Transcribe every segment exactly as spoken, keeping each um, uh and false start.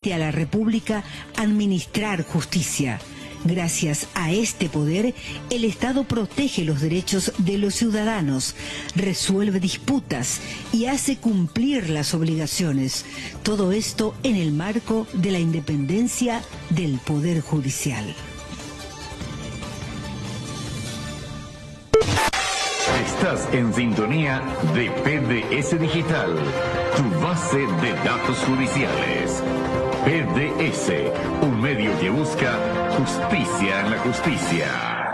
a la República administrar justicia. Gracias a este poder, el Estado protege los derechos de los ciudadanos, resuelve disputas y hace cumplir las obligaciones. Todo esto en el marco de la independencia del Poder Judicial. Estás en sintonía de P D S Digital, tu base de datos judiciales. P D S, un medio que busca justicia en la justicia.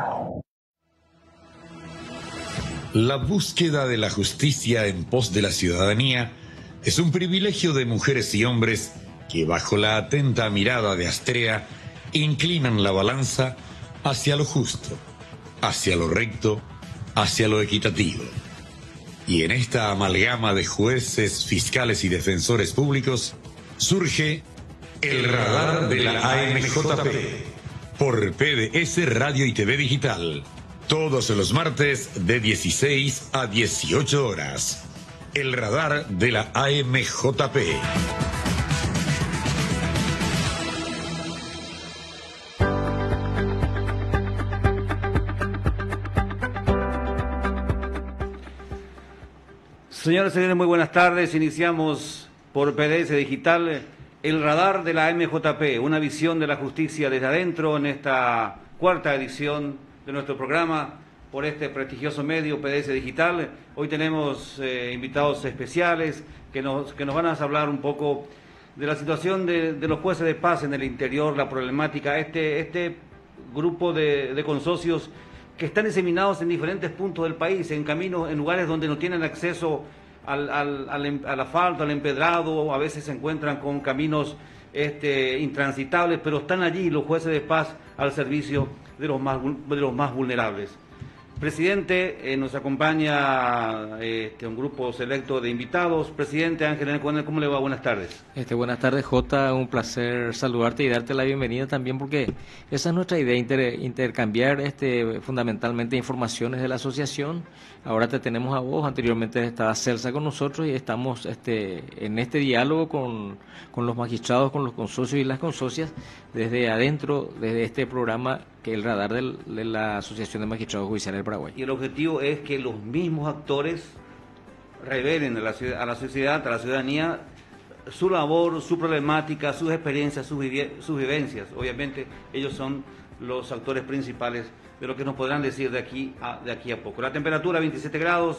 La búsqueda de la justicia en pos de la ciudadanía es un privilegio de mujeres y hombres que, bajo la atenta mirada de Astrea, inclinan la balanza hacia lo justo, hacia lo recto, hacia lo equitativo. Y en esta amalgama de jueces, fiscales y defensores públicos surge el radar de la A M J P por P D S Radio y T V Digital, todos los martes de dieciséis a dieciocho horas. El radar de la A M J P. Señoras y señores, muy buenas tardes. Iniciamos por P D S Digital el radar de la A M J P, una visión de la justicia desde adentro en esta cuarta edición de nuestro programa por este prestigioso medio P D S Digital. Hoy tenemos eh, invitados especiales que nos, que nos van a hablar un poco de la situación de, de los jueces de paz en el interior, la problemática, este, este grupo de, de consocios que están diseminados en diferentes puntos del país, en caminos, en lugares donde no tienen acceso al, al, al, al asfalto, al empedrado, a veces se encuentran con caminos este, intransitables, pero están allí los jueces de paz al servicio de los más, de los más vulnerables. Presidente, eh, nos acompaña este, un grupo selecto de invitados. Presidente Ángel Encuentro, ¿cómo le va? Buenas tardes. Este, buenas tardes, Jota. Un placer saludarte y darte la bienvenida también, porque esa es nuestra idea, inter, intercambiar este, fundamentalmente informaciones de la asociación. Ahora te tenemos a vos, anteriormente estaba Celsa con nosotros y estamos este, en este diálogo con, con los magistrados, con los consocios y las consocias, desde adentro, desde este programa que es el radar del, de la Asociación de Magistrados Judiciales del Paraguay. Y el objetivo es que los mismos actores revelen a la, a la sociedad, a la ciudadanía, su labor, su problemática, sus experiencias, sus, vivi sus vivencias. Obviamente ellos son los actores principales de lo que nos podrán decir de aquí a, de aquí a poco. La temperatura veintisiete grados,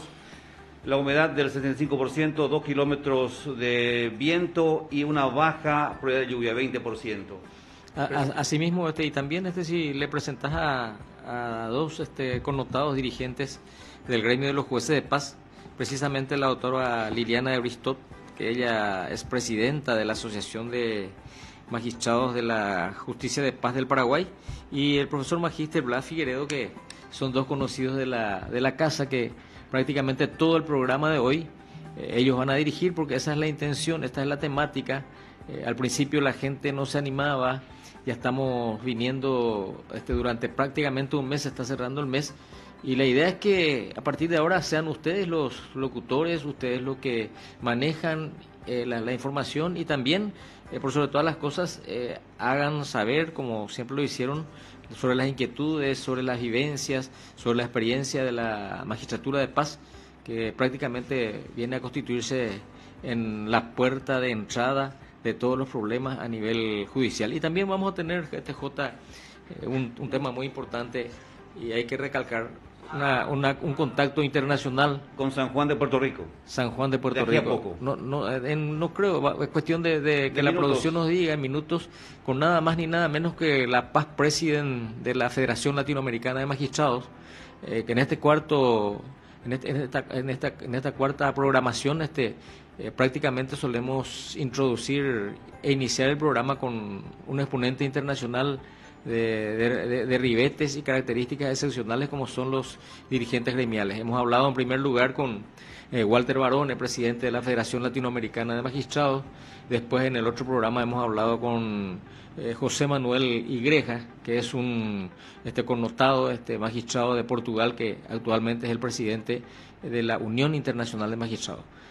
la humedad del setenta y cinco por ciento, dos kilómetros de viento y una baja probabilidad de lluvia, veinte por ciento. Asimismo, este, y también este, si le presentas a, a dos este, connotados dirigentes del gremio de los jueces de paz, precisamente la doctora Liliana de Bristot, que ella es presidenta de la Asociación de Magistrados de la Justicia de Paz del Paraguay, y el profesor magíster Blas Figueredo, que son dos conocidos de la, de la casa, que prácticamente todo el programa de hoy eh, ellos van a dirigir, porque esa es la intención, esta es la temática. Eh, al principio la gente no se animaba. Ya estamos viniendo este, durante prácticamente un mes, se está cerrando el mes, y la idea es que a partir de ahora sean ustedes los locutores, ustedes los que manejan eh, la, la información, y también, eh, por sobre todas las cosas, eh, hagan saber, como siempre lo hicieron, sobre las inquietudes, sobre las vivencias, sobre la experiencia de la magistratura de paz, que prácticamente viene a constituirse en la puerta de entrada de todos los problemas a nivel judicial. Y también vamos a tener, este J, un, un tema muy importante, y hay que recalcar una, una, un contacto internacional con San Juan de Puerto Rico. San Juan de Puerto de aquí Rico. A poco. No, no, en, no creo, es cuestión de, de que de la minutos. producción nos diga en minutos, con nada más ni nada menos que la paz president de la Federación Latinoamericana de Magistrados, eh, que en este cuarto, en, este, en, esta, en, esta, en esta cuarta programación, este Eh, prácticamente solemos introducir e iniciar el programa con un exponente internacional de, de, de, de ribetes y características excepcionales, como son los dirigentes gremiales. Hemos hablado en primer lugar con eh, Walter Barone, presidente de la Federación Latinoamericana de Magistrados. Después, en el otro programa, hemos hablado con eh, José Manuel Igreja, que es un este connotado este magistrado de Portugal, que actualmente es el presidente de la Unión Internacional de Magistrados.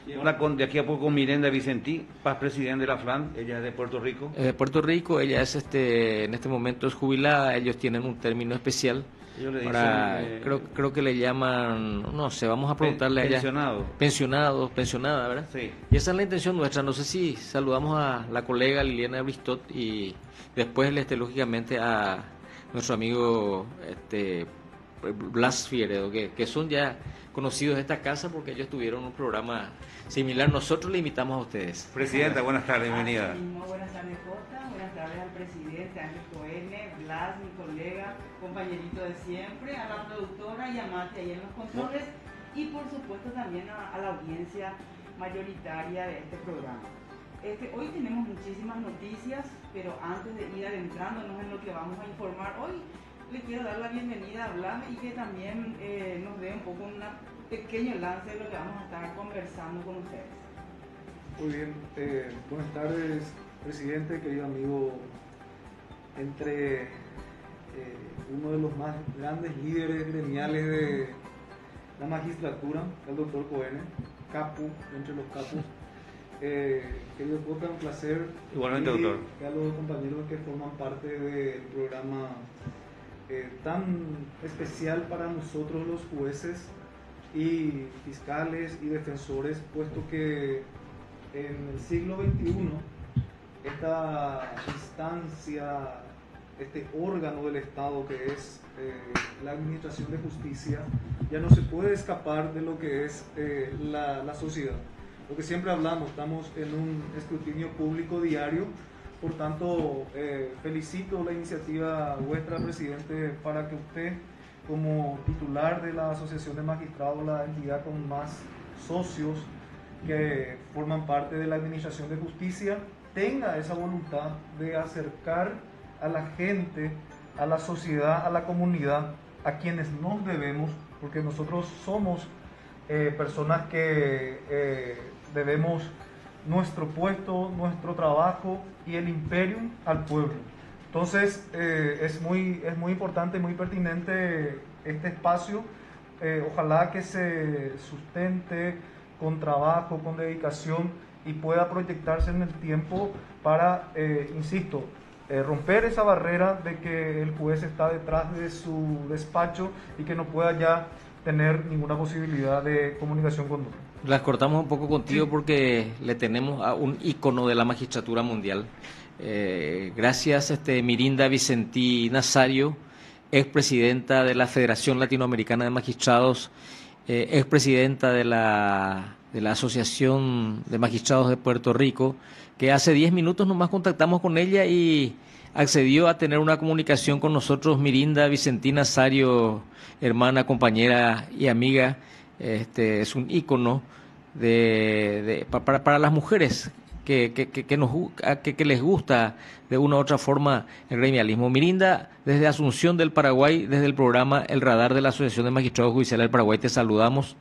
Habla con, de aquí a poco Mirenda Vicentí, Paz, presidente de la FLAN, ella es de Puerto Rico. Es de Puerto Rico, ella es este, en este momento es jubilada, ellos tienen un término especial. Ellos le para, dicen, eh, creo, creo que le llaman, no sé, vamos a preguntarle a ella. Pensionado. Pensionados, pensionada, ¿verdad? Sí. Y esa es la intención nuestra. No sé si saludamos a la colega Liliana Bristot y después, este, lógicamente, a nuestro amigo este, Blas Fieredo, que, que son ya conocidos de esta casa porque ellos tuvieron un programa similar. Nosotros le invitamos a ustedes. Presidenta, buenas tardes, bienvenida. Muy buenas tardes, Jota. Buenas tardes al presidente Ángel Coene, Blas, mi colega, compañerito de siempre, a la productora y a Mati ahí en los controles y por supuesto también a, a la audiencia mayoritaria de este programa. Este, hoy tenemos muchísimas noticias, pero antes de ir adentrándonos en lo que vamos a informar hoy, le quiero dar la bienvenida a Blas y que también eh, nos dé un poco un pequeño lance de lo que vamos a estar conversando con ustedes. Muy bien, eh, buenas tardes, presidente, querido amigo. Entre eh, uno de los más grandes líderes gremiales de la magistratura, el doctor Coene, capo, entre los capos. Eh, querido Jota, un placer. Igualmente, y doctor. A los compañeros que forman parte del programa eh, tan especial para nosotros los jueces y fiscales y defensores, puesto que en el siglo veintiuno esta instancia, este órgano del Estado que es eh, la Administración de Justicia, ya no se puede escapar de lo que es eh, la, la sociedad. Lo que siempre hablamos, estamos en un escrutinio público diario, por tanto eh, felicito la iniciativa vuestra, presidente, para que usted, como titular de la Asociación de Magistrados, la entidad con más socios que forman parte de la Administración de Justicia, tenga esa voluntad de acercar a la gente, a la sociedad, a la comunidad, a quienes nos debemos, porque nosotros somos eh, personas que eh, debemos nuestro puesto, nuestro trabajo y el imperium al pueblo. Entonces eh, es, muy, es muy importante, muy pertinente este espacio. Eh, ojalá que se sustente con trabajo, con dedicación y pueda proyectarse en el tiempo para, eh, insisto, eh, romper esa barrera de que el juez está detrás de su despacho y que no pueda ya tener ninguna posibilidad de comunicación con nosotros. Las cortamos un poco contigo porque le tenemos a un ícono de la magistratura mundial. Eh, gracias, este, Mirinda Vicentí Nazario, expresidenta de la Federación Latinoamericana de Magistrados, eh, expresidenta de la, de la Asociación de Magistrados de Puerto Rico, que hace diez minutos nomás contactamos con ella y accedió a tener una comunicación con nosotros. Mirinda Vicentí Nazario, hermana, compañera y amiga, este, es un ícono de, de, para, para las mujeres que, que, que, que, nos, que, que les gusta de una u otra forma el gremialismo. Mirinda, desde Asunción del Paraguay, desde el programa El Radar de la Asociación de Magistrados Judiciales del Paraguay, te saludamos.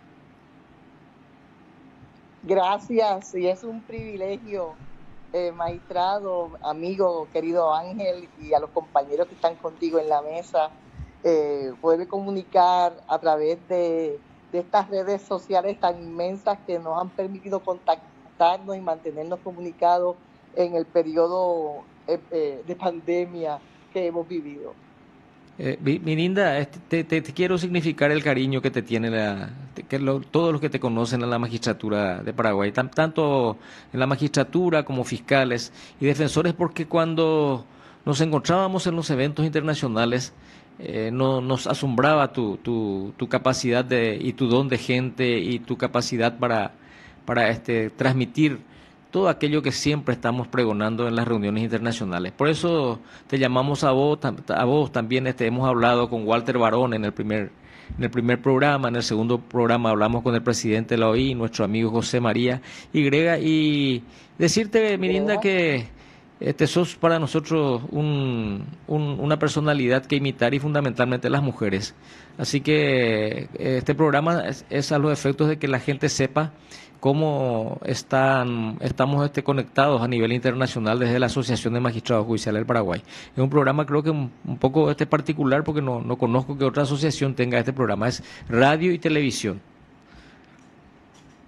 Gracias, y es un privilegio, eh, magistrado, amigo, querido Ángel, y a los compañeros que están contigo en la mesa, eh, poder comunicar a través de, de estas redes sociales tan inmensas que nos han permitido contactarnos y mantenernos comunicados en el periodo eh, eh, de pandemia que hemos vivido. Eh, Mirinda, te, te, te quiero significar el cariño que te tiene la, que lo, todos los que te conocen en la magistratura de Paraguay, tan, tanto en la magistratura como fiscales y defensores, porque cuando nos encontrábamos en los eventos internacionales eh, no, nos asombraba tu, tu, tu capacidad de, y tu don de gente y tu capacidad para, para este, transmitir todo aquello que siempre estamos pregonando en las reuniones internacionales. Por eso te llamamos a vos, a vos también. Este, hemos hablado con Walter Barón en el primer en el primer programa, en el segundo programa hablamos con el presidente de la O I, nuestro amigo José María Y, y decirte, Mirinda, que este, sos para nosotros un, un, una personalidad que imitar y fundamentalmente las mujeres. Así que este programa es, es a los efectos de que la gente sepa cómo están, estamos este, conectados a nivel internacional desde la Asociación de Magistrados Judiciales del Paraguay. Es un programa creo que un, un poco este particular porque no, no conozco que otra asociación tenga este programa, es radio y televisión.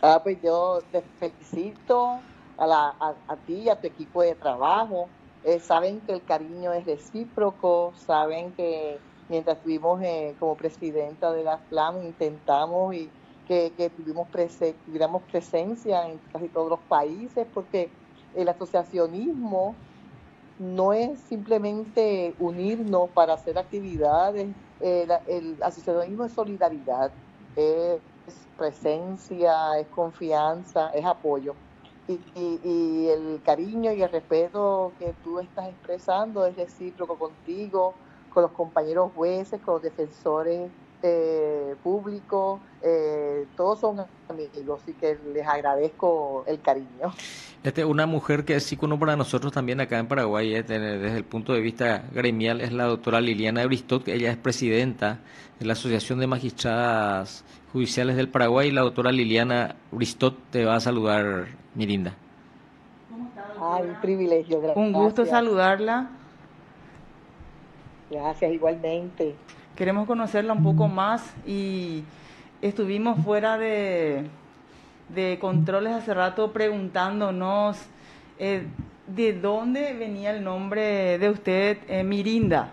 Ah, pues yo te felicito a, la, a, a ti y a tu equipo de trabajo. Eh, saben que el cariño es recíproco, saben que mientras estuvimos eh, como presidenta de la FLAM intentamos y que, que tuvimos prese tuviéramos presencia en casi todos los países, porque el asociacionismo no es simplemente unirnos para hacer actividades, el, el asociacionismo es solidaridad, es presencia, es confianza, es apoyo. Y, y, y el cariño y el respeto que tú estás expresando es recíproco contigo, con los compañeros jueces, con los defensores eh, públicos, eh, todos son amigos, y que les agradezco el cariño. Este, una mujer que es ícono para nosotros también acá en Paraguay, eh, desde el punto de vista gremial, es la doctora Liliana de Bristot, que ella es presidenta de la Asociación de Magistradas Judiciales del Paraguay. La doctora Liliana Bristot te va a saludar, Mirinda. ¿Cómo está, doctora? Ay, un privilegio, gracias. Un gusto saludarla. Gracias, igualmente. Queremos conocerla un poco más y estuvimos fuera de, de controles hace rato preguntándonos eh, de dónde venía el nombre de usted, eh, Mirinda.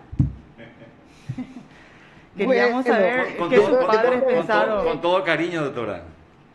Queríamos Bueno, saber Con qué todo, sus con, padres todo, con, pensaron. todo, con todo cariño, doctora.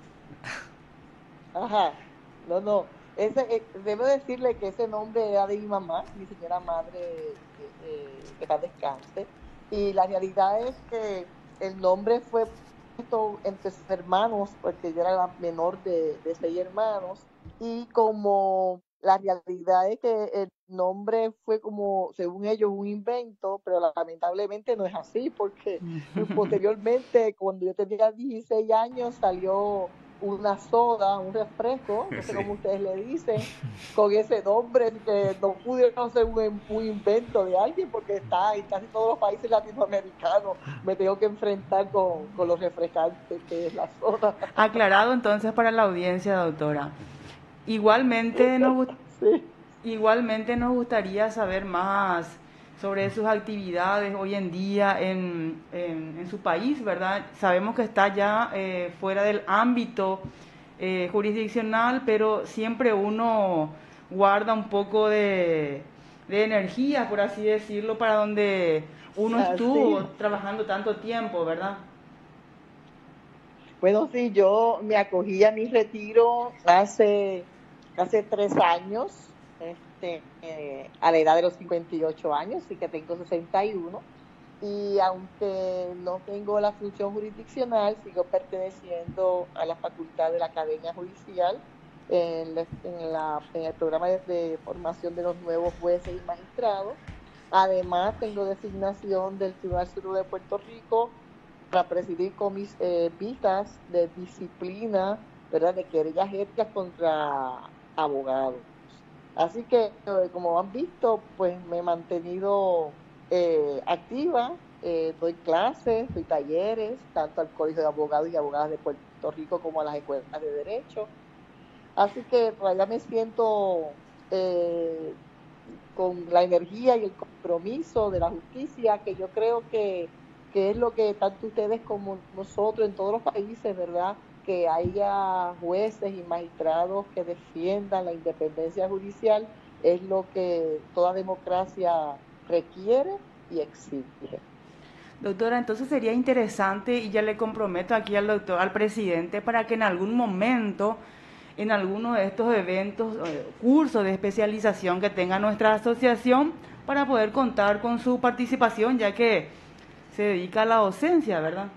Ajá, no, no. Ese, eh, debo decirle que ese nombre era de mi mamá, mi señora madre, eh, eh, que paz descanse. Y la realidad es que el nombre fue puesto entre sus hermanos, porque yo era la menor de, de seis hermanos. Y como la realidad es que el nombre fue como, según ellos, un invento, pero lamentablemente no es así, porque posteriormente, cuando yo tenía dieciséis años, salió una soda, un refresco, no sé Sí. cómo ustedes le dicen, con ese nombre, que no pudieron ser un, un invento de alguien, porque está en casi todos los países latinoamericanos. Me tengo que enfrentar con, con los refrescantes, que es la soda. Aclarado entonces para la audiencia, doctora. Igualmente nos, Sí. igualmente nos gustaría saber más sobre sus actividades hoy en día en, en, en su país, ¿verdad? Sabemos que está ya eh, fuera del ámbito eh, jurisdiccional, pero siempre uno guarda un poco de, de energía, por así decirlo, para donde uno Ah, estuvo sí. trabajando tanto tiempo, ¿verdad? Bueno, sí, yo me acogí a mi retiro hace, hace tres años, este, eh, a la edad de los cincuenta y ocho años, sí que tengo sesenta y uno. Y aunque no tengo la función jurisdiccional, sigo perteneciendo a la facultad de la Academia Judicial en, la, en, la, en el programa de, de formación de los nuevos jueces y magistrados. Además, tengo designación del Tribunal Superior de Puerto Rico para presidir comis, eh, vistas de disciplina, ¿verdad?, de querellas éticas contra abogados. Así que, eh, como han visto, pues me he mantenido eh, activa, eh, doy clases, doy talleres, tanto al Colegio de Abogados y Abogadas de Puerto Rico como a las escuelas de Derecho. Así que todavía me siento eh, con la energía y el compromiso de la justicia, que yo creo que, que es lo que tanto ustedes como nosotros en todos los países, ¿verdad?, que haya jueces y magistrados que defiendan la independencia judicial, es lo que toda democracia requiere y exige. Doctora, entonces sería interesante, y ya le comprometo aquí al doctor, al presidente, para que en algún momento, en alguno de estos eventos, eh, cursos de especialización que tenga nuestra asociación, para poder contar con su participación, ya que se dedica a la docencia, ¿verdad?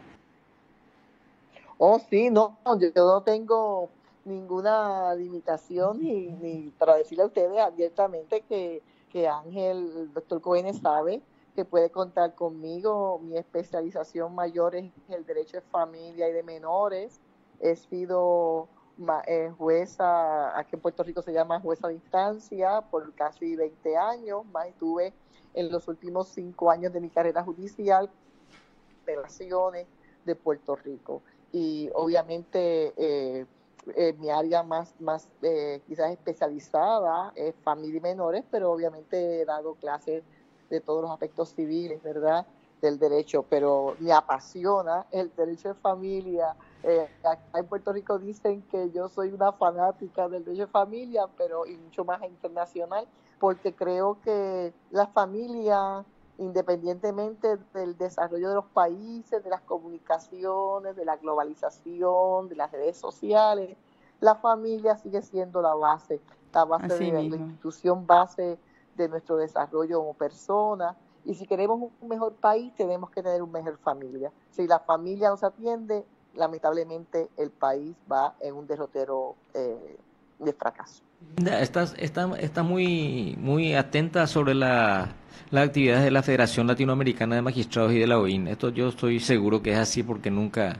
Oh, sí, no, yo, yo no tengo ninguna limitación, ni, ni para decirle a ustedes abiertamente que, que Ángel, el doctor Cohen, sabe que puede contar conmigo. Mi especialización mayor es el derecho de familia y de menores. He sido ma, eh, jueza, aquí en Puerto Rico se llama jueza de instancia, por casi veinte años, más estuve en los últimos cinco años de mi carrera judicial, relaciones de Puerto Rico. Y obviamente eh, eh, mi área más, más eh, quizás especializada es familia y menores, pero obviamente he dado clases de todos los aspectos civiles, ¿verdad?, del derecho, pero me apasiona el derecho de familia Eh, acá en Puerto Rico dicen que yo soy una fanática del derecho de familia, pero y mucho más internacional, porque creo que la familia, independientemente del desarrollo de los países, de las comunicaciones, de la globalización, de las redes sociales, la familia sigue siendo la base, la base Así de la mismo. institución base de nuestro desarrollo como persona. Y si queremos un mejor país, tenemos que tener una mejor familia. Si la familia nos atiende, lamentablemente el país va en un derrotero eh, de fracaso. Linda, estás, está, está muy, muy atenta sobre la, las actividades de la Federación Latinoamericana de Magistrados y de la O I N. Esto yo estoy seguro que es así porque nunca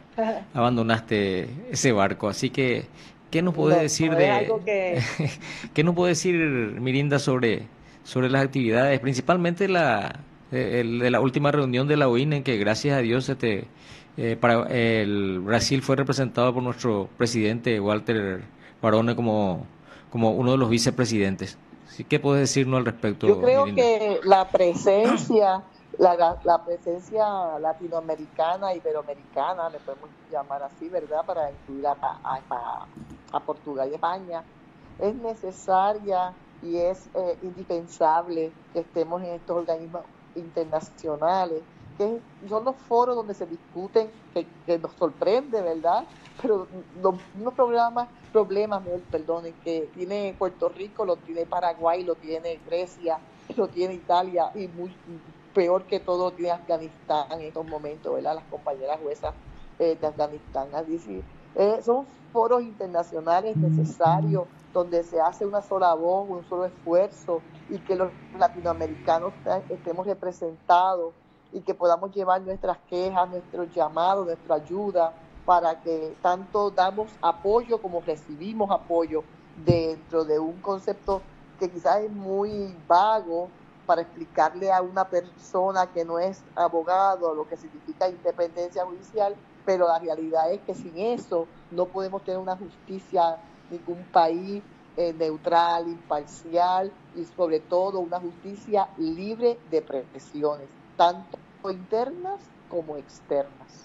abandonaste ese barco. Así que, ¿qué nos puede No, decir no es algo de, que qué nos puede decir Mirinda sobre, sobre las actividades, principalmente la, el, de la última reunión de la O I N en que gracias a Dios este, eh, para, el Brasil fue representado por nuestro presidente Walter Barone como como uno de los vicepresidentes? ¿Qué puedes decirnos al respecto, yo creo Mirinda? que la presencia, la, la presencia latinoamericana, iberoamericana, le podemos llamar así, ¿verdad? Para incluir a, a, a, a Portugal y España, es necesaria y es eh, indispensable que estemos en estos organismos internacionales, que son los foros donde se discuten, que, que nos sorprende, ¿verdad? Pero los unos programas, problemas, perdonen, que tiene Puerto Rico, lo tiene Paraguay, lo tiene Grecia, lo tiene Italia y muy peor que todo lo tiene Afganistán en estos momentos, ¿verdad? Las compañeras juezas eh, de Afganistán. Es decir, eh, son foros internacionales necesarios donde se hace una sola voz, un solo esfuerzo y que los latinoamericanos estemos representados y que podamos llevar nuestras quejas, nuestros llamados, nuestra ayuda para que tanto damos apoyo como recibimos apoyo dentro de un concepto que quizás es muy vago para explicarle a una persona que no es abogado lo que significa independencia judicial, pero la realidad es que sin eso no podemos tener una justicia, ningún país eh, neutral, imparcial y sobre todo una justicia libre de presiones, tanto internas como externas.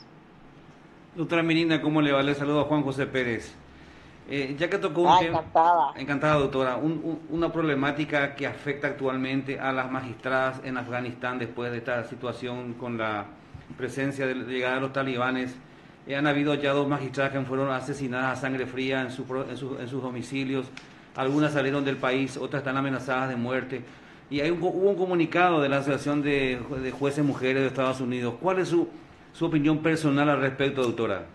Doctora Mirinda, ¿cómo le va? Le saludo a Juan José Pérez. Eh, ya que tocó un ah, tema... Encantada. Encantada, doctora. Un, un, una problemática que afecta actualmente a las magistradas en Afganistán después de esta situación con la presencia de la llegada de los talibanes. Eh, han habido ya dos magistradas que fueron asesinadas a sangre fría en, su, en, su, en sus domicilios. Algunas salieron del país, otras están amenazadas de muerte. Y hay un, hubo un comunicado de la Asociación de, de Jueces Mujeres de Estados Unidos. ¿Cuál es su, su opinión personal al respecto, doctora?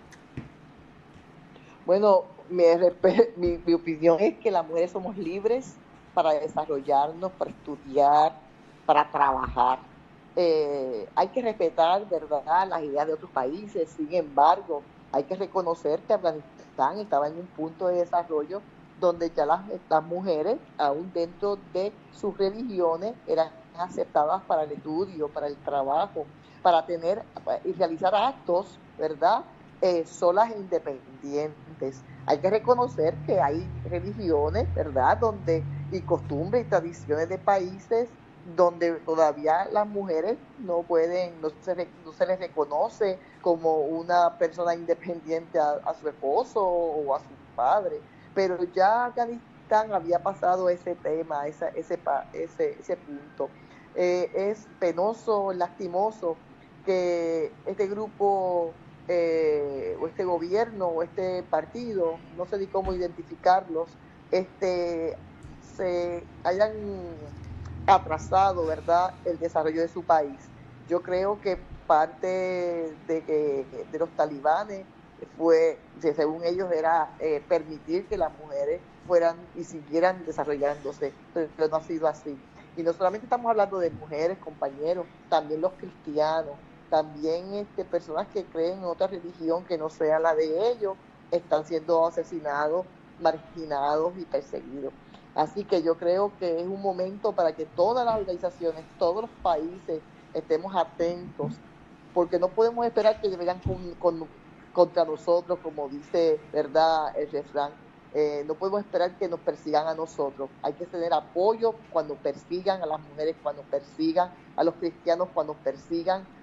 Bueno, mi, mi, mi opinión es que las mujeres somos libres para desarrollarnos, para estudiar, para trabajar. Eh, hay que respetar, ¿verdad?, las ideas de otros países. Sin embargo, hay que reconocer que Afganistán estaba en un punto de desarrollo donde ya las, las mujeres, aún dentro de sus religiones, eran aceptadas para el estudio, para el trabajo, para tener y realizar actos, ¿verdad?, eh, solas e independientes. Hay que reconocer que hay religiones, ¿verdad?, donde y costumbres y tradiciones de países donde todavía las mujeres no pueden, no se, no se les reconoce como una persona independiente a, a su esposo o a su padre. Pero ya Afganistán había pasado ese tema, ese, ese, ese, ese punto. Eh, es penoso, lastimoso que este grupo eh, o este gobierno o este partido, no sé ni cómo identificarlos, este, se hayan atrasado, ¿verdad?, el desarrollo de su país. Yo creo que parte de, de, de los talibanes fue, según ellos, era eh, permitir que las mujeres fueran y siguieran desarrollándose, pero no ha sido así. Y no solamente estamos hablando de mujeres, compañeros, también los cristianos, también este, personas que creen en otra religión que no sea la de ellos, están siendo asesinados, marginados y perseguidos. Así que yo creo que es un momento para que todas las organizaciones, todos los países estemos atentos, porque no podemos esperar que vengan con, con, contra nosotros, como dice, ¿verdad?, el refrán. Eh, no podemos esperar que nos persigan a nosotros. Hay que tener apoyo cuando persigan a las mujeres, cuando persigan a los cristianos, cuando persigan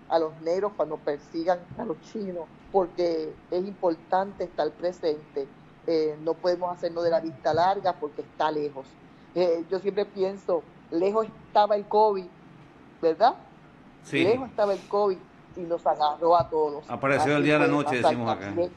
a los negros cuando persigan a los chinos, porque es importante estar presente. Eh, no podemos hacernos de la vista larga porque está lejos. Eh, yo siempre pienso, lejos estaba el COVID, ¿verdad? Sí. Lejos estaba el COVID y nos agarró a todos. Apareció Así el día de la puede noche, pasar decimos acá. también.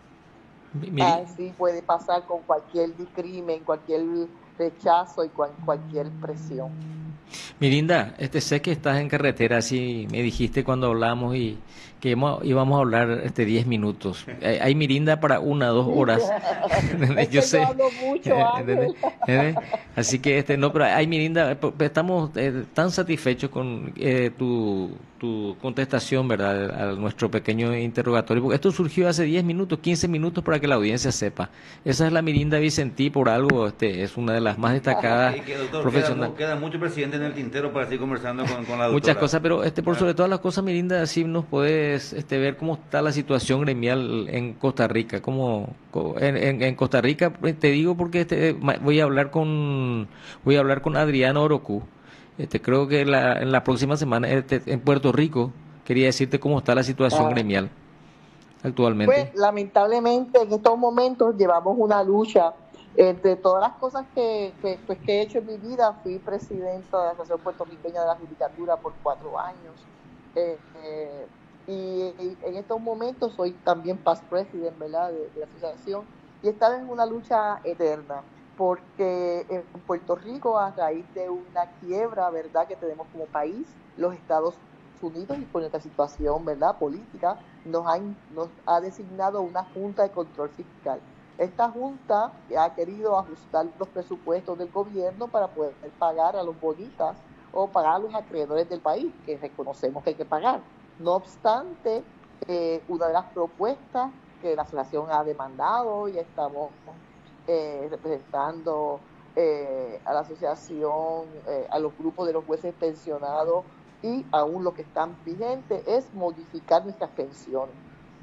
Miri- Así puede pasar con cualquier discrimen, cualquier rechazo y cual- cualquier presión. Mirinda, este, sé que estás en carretera, así me dijiste cuando hablamos y que íbamos, íbamos a hablar este diez minutos. Hay, hay Mirinda para una, dos horas. Es que yo hablo mucho, Ángel. ¿Entendés? Así que este no, pero hay Mirinda, estamos eh, tan satisfechos con eh, tu, tu contestación, ¿verdad? A nuestro pequeño interrogatorio, porque esto surgió hace diez minutos, quince minutos para que la audiencia sepa. Esa es la Mirinda Vicentí, por algo, este, es una de las más destacadas Y que, doctor, profesionales. queda, queda mucho presidente en el tintero para seguir conversando con, con la doctora. Muchas cosas, pero este por sobre todas las cosas, Mirinda, sí nos puedes este, ver cómo está la situación gremial en Costa Rica. Cómo, co- en, en, en Costa Rica, te digo porque este, ma- voy a hablar con voy a hablar con Adriano Orocu. Este, creo que la, en la próxima semana este, en Puerto Rico. Quería decirte cómo está la situación Ah. gremial actualmente. Pues lamentablemente en estos momentos llevamos una lucha. Entre todas las cosas que, que, pues, que he hecho en mi vida, fui presidenta de la Asociación Puertorriqueña de la Judicatura por cuatro años. Eh, eh, y, y en estos momentos soy también past president, ¿verdad?, de, de la asociación. Y estaba en una lucha eterna, porque en Puerto Rico, a raíz de una quiebra, ¿verdad?, que tenemos como país, los Estados Unidos, y por nuestra situación, ¿verdad?, política, nos, han, nos ha designado una Junta de Control Fiscal. Esta Junta ha querido ajustar los presupuestos del gobierno para poder pagar a los bonistas o pagar a los acreedores del país, que reconocemos que hay que pagar. No obstante, eh, una de las propuestas que la asociación ha demandado y estamos eh, representando eh, a la asociación, eh, a los grupos de los jueces pensionados y aún los que están vigentes, es modificar nuestras pensiones.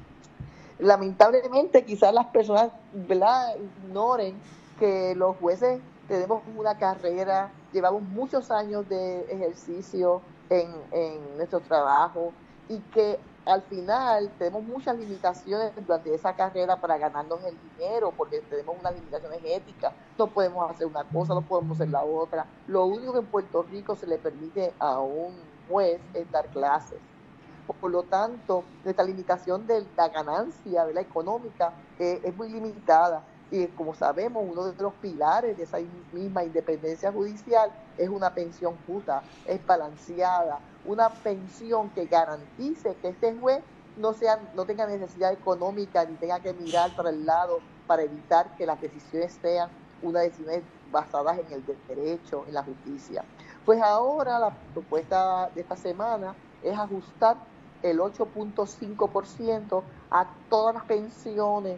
Lamentablemente, quizás las personas, ¿verdad?, ignoren que los jueces tenemos una carrera, llevamos muchos años de ejercicio en, en nuestro trabajo y que al final tenemos muchas limitaciones durante esa carrera para ganarnos el dinero, porque tenemos unas limitaciones éticas, no podemos hacer una cosa, no podemos hacer la otra. Lo único que en Puerto Rico se le permite a un juez es dar clases. Por lo tanto, nuestra limitación de la ganancia, ¿verdad?, económica eh, es muy limitada. Y como sabemos, uno de los pilares de esa misma independencia judicial es una pensión justa, es balanceada, una pensión que garantice que este juez no, sea, no tenga necesidad económica ni tenga que mirar para el lado para evitar que las decisiones sean unas decisiones basadas en el derecho, en la justicia. Pues ahora la propuesta de esta semana es ajustar el ocho punto cinco por ciento a todas las pensiones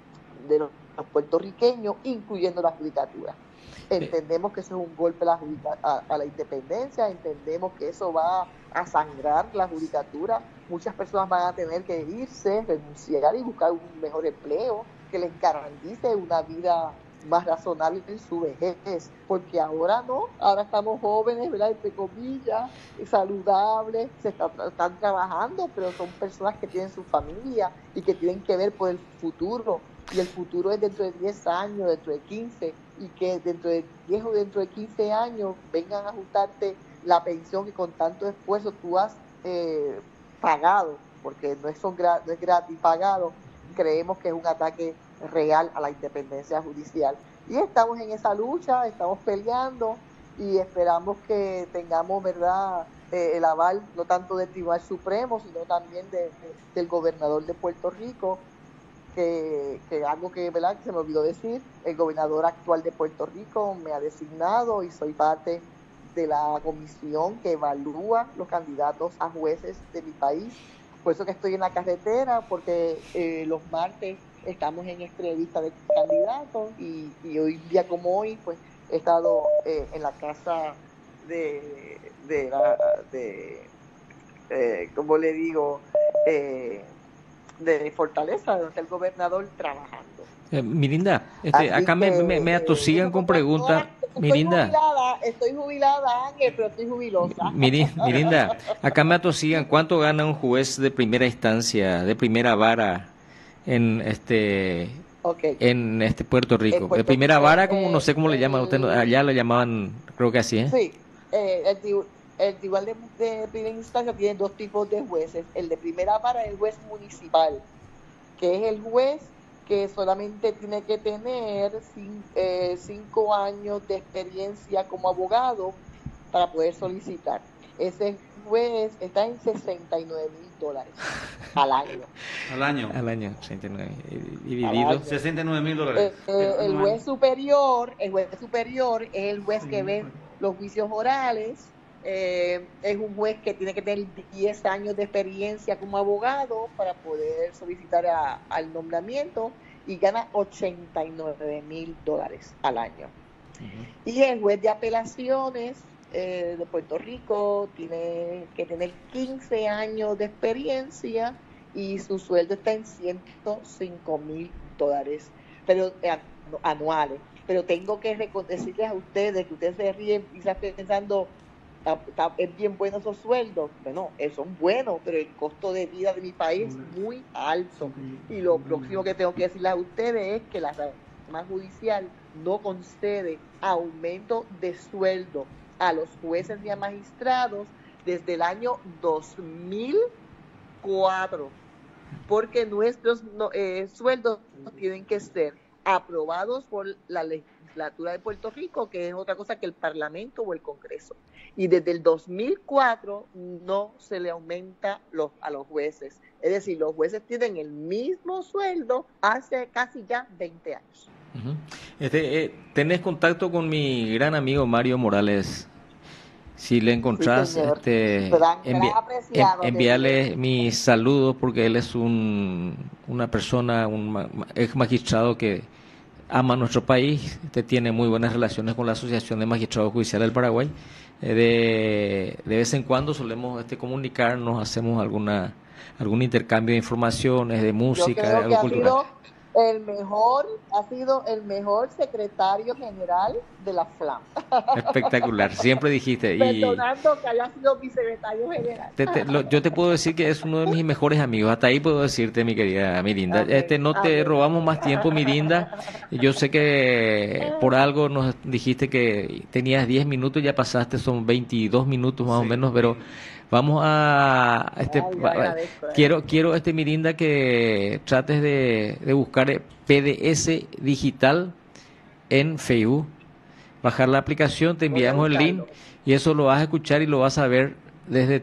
de los puertorriqueños, incluyendo la judicatura. Entendemos que eso es un golpe a la, a, a la independencia, entendemos que eso va a sangrar la judicatura. Muchas personas van a tener que irse, renunciar y buscar un mejor empleo que les garantice una vida más razonable en su vejez, porque ahora no, ahora estamos jóvenes, ¿verdad?, entre comillas, saludables, se está, están trabajando, pero son personas que tienen su familia y que tienen que ver por el futuro, y el futuro es dentro de diez años, dentro de quince, y que dentro de diez o dentro de quince años vengan a ajustarte la pensión que con tanto esfuerzo tú has eh, pagado, porque no es, son, no es gratis pagado. Creemos que es un ataque real a la independencia judicial. Y estamos en esa lucha, estamos peleando y esperamos que tengamos, ¿verdad?, eh, el aval no tanto del Tribunal Supremo, sino también de, de, del gobernador de Puerto Rico, que, que algo que, ¿verdad?, que se me olvidó decir, el gobernador actual de Puerto Rico me ha designado y soy parte de la comisión que evalúa los candidatos a jueces de mi país. Por eso que estoy en la carretera, porque eh, los martes estamos en entrevista de candidatos y, y hoy día como hoy, pues he estado eh, en la casa de, de, la, de eh, ¿cómo le digo?, eh, de Fortaleza, donde está el gobernador trabajando. Eh, Mirinda, este, acá que, me, me, me atosigan eh, con preguntas. estoy Mirinda. jubilada, estoy jubilada, Ángel, pero estoy jubilosa. Miri- Mirinda, acá me atosigan, ¿cuánto gana un juez de primera instancia, de primera vara en este Okay. en este Puerto Rico? En Puerto de primera Rico, vara, como eh, no sé cómo le llaman, usted no- allá lo llamaban, creo que así, ¿eh? Sí, eh, el, tri- el tribunal de, de primera instancia tiene dos tipos de jueces. El de primera vara es el juez municipal, que es el juez que solamente tiene que tener cin- eh, cinco años de experiencia como abogado para poder solicitar. Ese juez está en sesenta y nueve mil dólares al año. Al año. Al año, sesenta y nueve, y Al dividido. año. sesenta y nueve mil Eh, dólares. eh, el juez superior, el juez superior es el juez que ve los juicios orales, eh, es un juez que tiene que tener diez años de experiencia como abogado para poder solicitar a- al nombramiento y gana ochenta y nueve mil dólares al año. Ujú. Y el juez de apelaciones eh, de Puerto Rico tiene que tener quince años de experiencia y su sueldo está en ciento cinco mil dólares pero, eh, anu- anuales. Pero tengo que reco- decirles a ustedes que ustedes se ríen y están pensando, "Está- está- es bien bueno esos sueldos". Bueno, eh, son buenos, pero el costo de vida de mi país es muy alto. Y lo próximo que tengo que decirles a ustedes es que la rama judicial no concede aumento de sueldo a los jueces y a magistrados desde el año dos mil cuatro, porque nuestros no- eh, sueldos tienen que ser aprobados por la legislatura de Puerto Rico, que es otra cosa que el Parlamento o el Congreso. Y desde el dos mil cuatro no se le aumenta los, a los jueces. Es decir, los jueces tienen el mismo sueldo hace casi ya veinte años. Ujú. Este, eh, ¿tenés contacto con mi gran amigo Mario Morales? Si le encontrás, Sí, señor. este, Gran- envi- gran apreciado en- enviarle mis saludos porque él es un, una persona, un ma- ma- ex magistrado que ama nuestro país, este, tiene muy buenas relaciones con la Asociación de Magistrados Judiciales del Paraguay. Eh, de, de vez en cuando solemos este, comunicarnos, hacemos alguna algún intercambio de informaciones, de Yo música, de creo que algo ha cultural. sido el mejor, ha sido el mejor secretario general de la FLAM. Espectacular, siempre dijiste. Y Perdonando que haya sido mi secretario general. te- te- lo- yo te puedo decir que es uno de mis mejores amigos. Hasta ahí puedo decirte, mi querida Mirinda. Amén, Este, no te amén. robamos más tiempo, Mirinda. Yo sé que por algo nos dijiste que tenías diez minutos, ya pasaste, son veintidós minutos más o Sí. menos, pero vamos a... Este, Ay, yo va- agradezco, eh. quiero, quiero, este Mirinda, que trates de, de buscar P D S digital en Facebook. Bajar la aplicación, te Voy a enviamos el link buscarlo. y eso lo vas a escuchar y lo vas a ver desde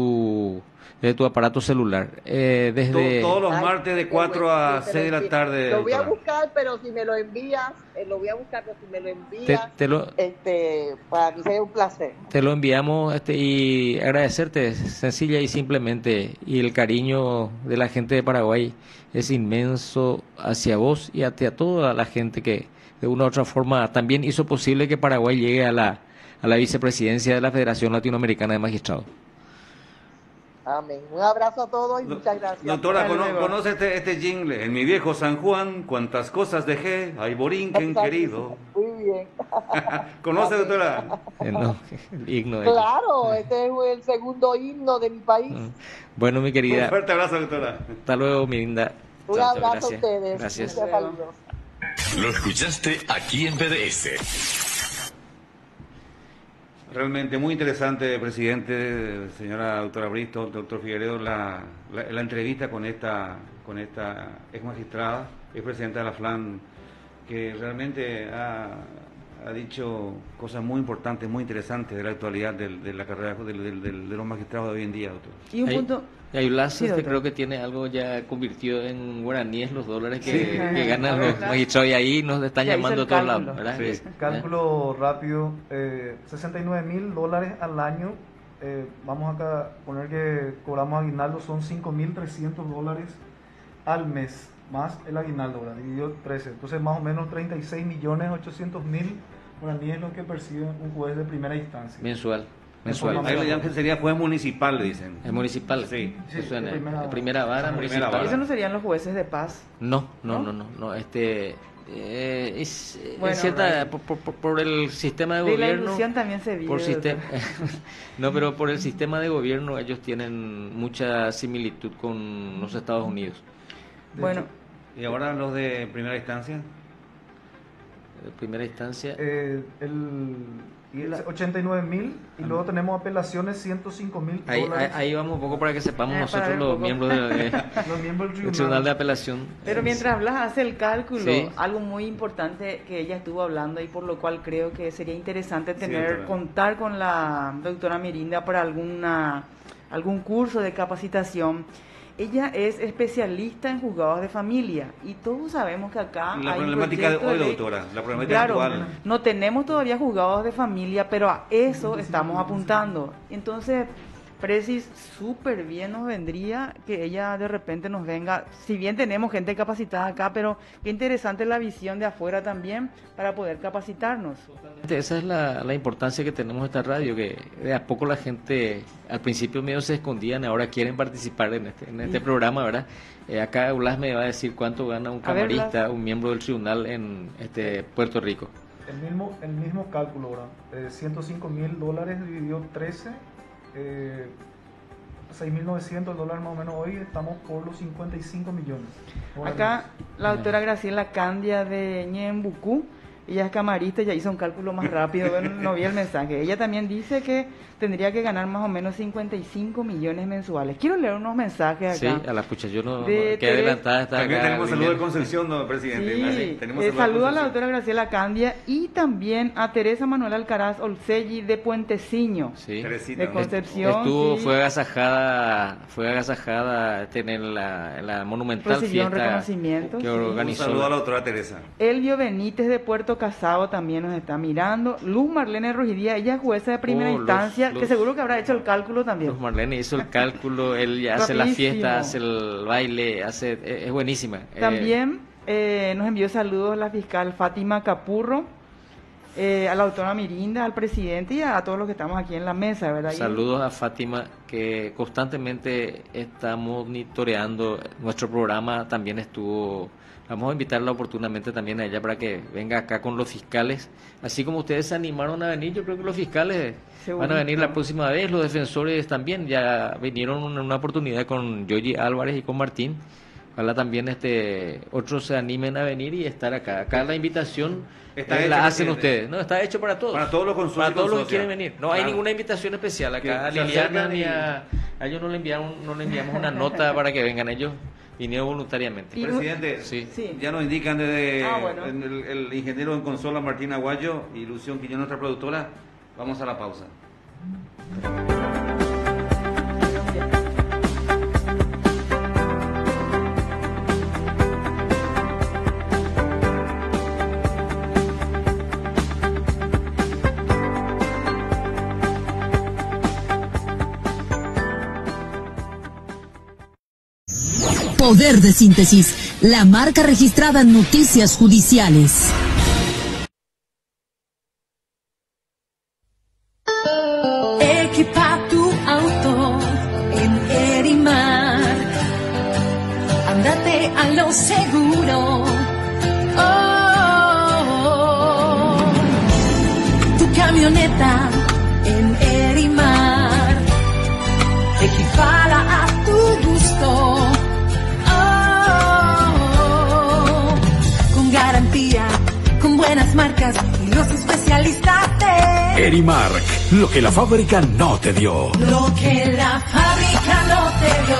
tu desde tu aparato celular. Eh, To- desde Todos los Ay, martes de qué cuatro bueno, a sí, te seis de lo la envío. tarde. Lo voy a doctora. buscar, pero si me lo envías, eh, lo voy a buscar, pero si me lo te, envías, te lo este, para mí sería un placer. te lo enviamos, este, y agradecerte sencilla y simplemente, y el cariño de la gente de Paraguay es inmenso hacia vos y hacia toda la gente que de una u otra forma también hizo posible que Paraguay llegue a la a la vicepresidencia de la Federación Latinoamericana de Magistrados. Amén. Un abrazo a todos y Do- muchas gracias. Doctora, Hasta cono- luego. ¿conoce este, este jingle? En mi viejo San Juan, cuántas cosas dejé, ay Borinquen querido. Muy bien. ¿Conoce, Amén. doctora? Eh, no, el himno de- Claro, este es el segundo himno de mi país. Mm. Bueno, mi Un querida, fuerte abrazo, doctora. hasta luego, Mirinda. Un Chao, chao, abrazo gracias. a ustedes. Gracias. Muchas saludos. Lo escuchaste aquí en P D S. Realmente muy interesante, presidente, señora doctora Bristo, doctor Figueredo, la, la, la entrevista con esta con esta ex magistrada, ex presidenta de la FLAM, que realmente ha, ha dicho cosas muy importantes, muy interesantes de la actualidad del- de, la carrera del- del- del- de los magistrados de hoy en día, doctor. Y un Ahí- punto, Y Ayulas, Sí, este, doctor. creo que tiene algo ya convirtió en guaraníes los dólares que, Sí. que ganan A los ver, magistrados y ahí nos están ya hizo llamando el a todos cálculo. lados, ¿verdad? Sí. ¿Eh? Cálculo rápido, eh, sesenta y nueve mil dólares al año. Eh, vamos acá a poner que cobramos aguinaldo, son cinco mil trescientos dólares al mes, más el aguinaldo, ¿verdad? Dividido trece. Entonces, más o menos treinta y seis millones ochocientos mil guaraníes es lo que percibe un juez de primera instancia. Mensual, mensual. Mensual. Ahí le llaman que sería juez municipal, le dicen. ¿Es municipal? Sí. Sí, Eso en- de primera- de primera vara Primera municipal. vara. ¿eso no serían los jueces de paz? No, no, ¿No? no, no, no, este, Eh, es, bueno, es cierta, por, por, por el sistema de, de gobierno. La ilusión también se vive. Por sistema, no, pero por el sistema de gobierno ellos tienen mucha similitud con los Estados Unidos. Bueno. ¿Y ahora los de primera instancia? De primera instancia. Eh, el, ochenta y nueve mil y luego tenemos apelaciones ciento cinco mil ahí, dólares. Ahí, ahí vamos un poco para que sepamos eh, nosotros los miembros, de, de, los miembros del tribunal. tribunal de apelación. Pero mientras Blas hace el cálculo, sí. algo muy importante que ella estuvo hablando y por lo cual creo que sería interesante tener, sí, contar con la doctora Mirinda para alguna algún curso de capacitación. Ella es especialista en juzgados de familia y todos sabemos que acá la hay problemática de hoy, de... doctora, la problemática claro, actual. No tenemos todavía juzgados de familia, pero a eso estamos apuntando. Entonces, Precis, súper bien nos vendría que ella de repente nos venga, si bien tenemos gente capacitada acá, pero qué interesante la visión de afuera también para poder capacitarnos. Esa es la, la importancia que tenemos esta radio, que de a poco la gente al principio medio se escondían, ahora quieren participar en este, en este sí. programa, ¿verdad? Eh, acá Blas me va a decir cuánto gana un camarista, ver, un miembro del tribunal en este Puerto Rico. El mismo, el mismo cálculo, ¿verdad? Eh, ciento cinco mil dólares dividido trece. Eh, seis mil novecientos dólares más o menos hoy, estamos por los cincuenta y cinco millones. Acá la doctora Graciela Candia de Ñembucú, ella es camarista, ya hizo un cálculo más rápido, no vi el mensaje. Ella también dice que tendría que ganar más o menos cincuenta y cinco millones mensuales. Quiero leer unos mensajes acá. Sí, a la pucha, yo no, que adelantada está también acá. Tenemos saludo de Concepción, no, presidente. Sí, ¿sí? Tenemos eh, saludo, saludo a la doctora Graciela Candia y también a Teresa Manuel Alcaraz Olselli de Puenteciño, sí. de Concepción. Estuvo, sí. fue agasajada, fue agasajada en la, en la monumental Recibió fiesta un reconocimiento, que sí. organizó. Un saludo a la doctora Teresa. Elvio Benítez de Puerto Casado también nos está mirando. Luz Marlene Rugidía, ella es jueza de primera oh, instancia, los, que seguro que habrá hecho el cálculo también. Luz Marlene hizo el cálculo, él ya hace la fiesta, hace el baile, hace es buenísima. También eh, nos envió saludos la fiscal Fátima Capurro, eh, a la doctora Mirinda, al presidente y a, a todos los que estamos aquí en la mesa, ¿verdad? Saludos a Fátima, que constantemente está monitoreando nuestro programa, también estuvo... Vamos a invitarla oportunamente también a ella para que venga acá con los fiscales. Así como ustedes se animaron a venir, yo creo que los fiscales Seguro. van a venir la próxima vez, los defensores también. Ya vinieron en una oportunidad con Yoyi Álvarez y con Martín. Ojalá también este otros se animen a venir y estar acá. Acá la invitación está eh, hecho, la hacen presidente. ustedes. No, está hecho para todos. Para todos los consultos. Para todos los que quieren venir. No claro. hay ninguna invitación especial acá. A Liliana ni a, a ellos no le enviaron, no le enviamos una nota para que vengan ellos. Vinieron voluntariamente. Presidente, sí. Sí. ya nos indican desde ah, bueno. el, el ingeniero en consola Martín Aguayo y Ilusión Quiñón, nuestra productora. Vamos a la pausa. Poder de Síntesis, la marca registrada en Noticias Judiciales. Equipa tu auto en Erimar. Ándate a lo seguro. Oh, tu camioneta en Erimar. Equipala a tu gusto. Garantía, con buenas marcas y los especialistas de Erimark, lo que la fábrica no te dio. Lo que la fábrica no te dio.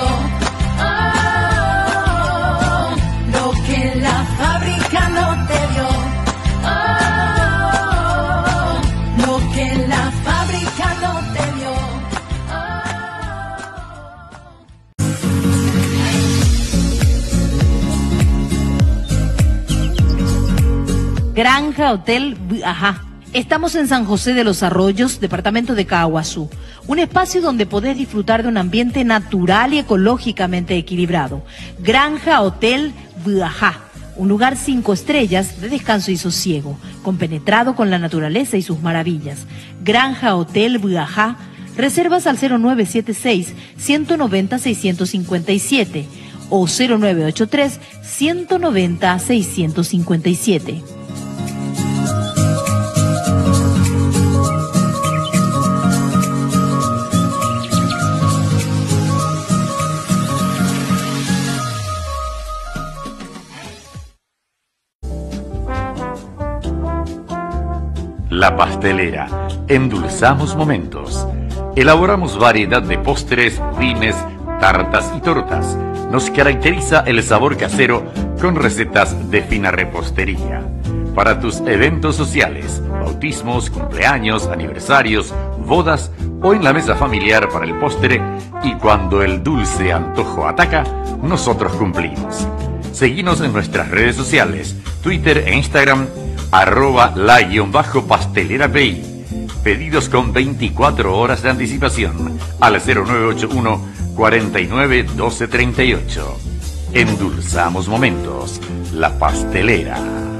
Oh, lo que la fábrica no te dio. Oh, lo que la fábrica no te dio. Granja Hotel Ajá. Estamos en San José de los Arroyos, departamento de Caaguazú. Un espacio donde podés disfrutar de un ambiente natural y ecológicamente equilibrado. Granja Hotel Ajá. Un lugar cinco estrellas de descanso y sosiego, compenetrado con la naturaleza y sus maravillas. Granja Hotel Ajá. Reservas al cero nueve siete seis, uno nueve cero, seis cinco siete o cero nueve ocho tres, uno nueve cero, seis cinco siete. La Pastelera. Endulzamos momentos. Elaboramos variedad de postres, vines, tartas y tortas. Nos caracteriza el sabor casero con recetas de fina repostería. Para tus eventos sociales, bautismos, cumpleaños, aniversarios, bodas o en la mesa familiar para el postre, y cuando el dulce antojo ataca, nosotros cumplimos. Seguinos en nuestras redes sociales, Twitter e Instagram, arroba la guión bajo pastelera P I. Pedidos con veinticuatro horas de anticipación al cero nueve ocho uno, cuarenta y nueve, doce treinta y ocho. Endulzamos momentos. La Pastelera.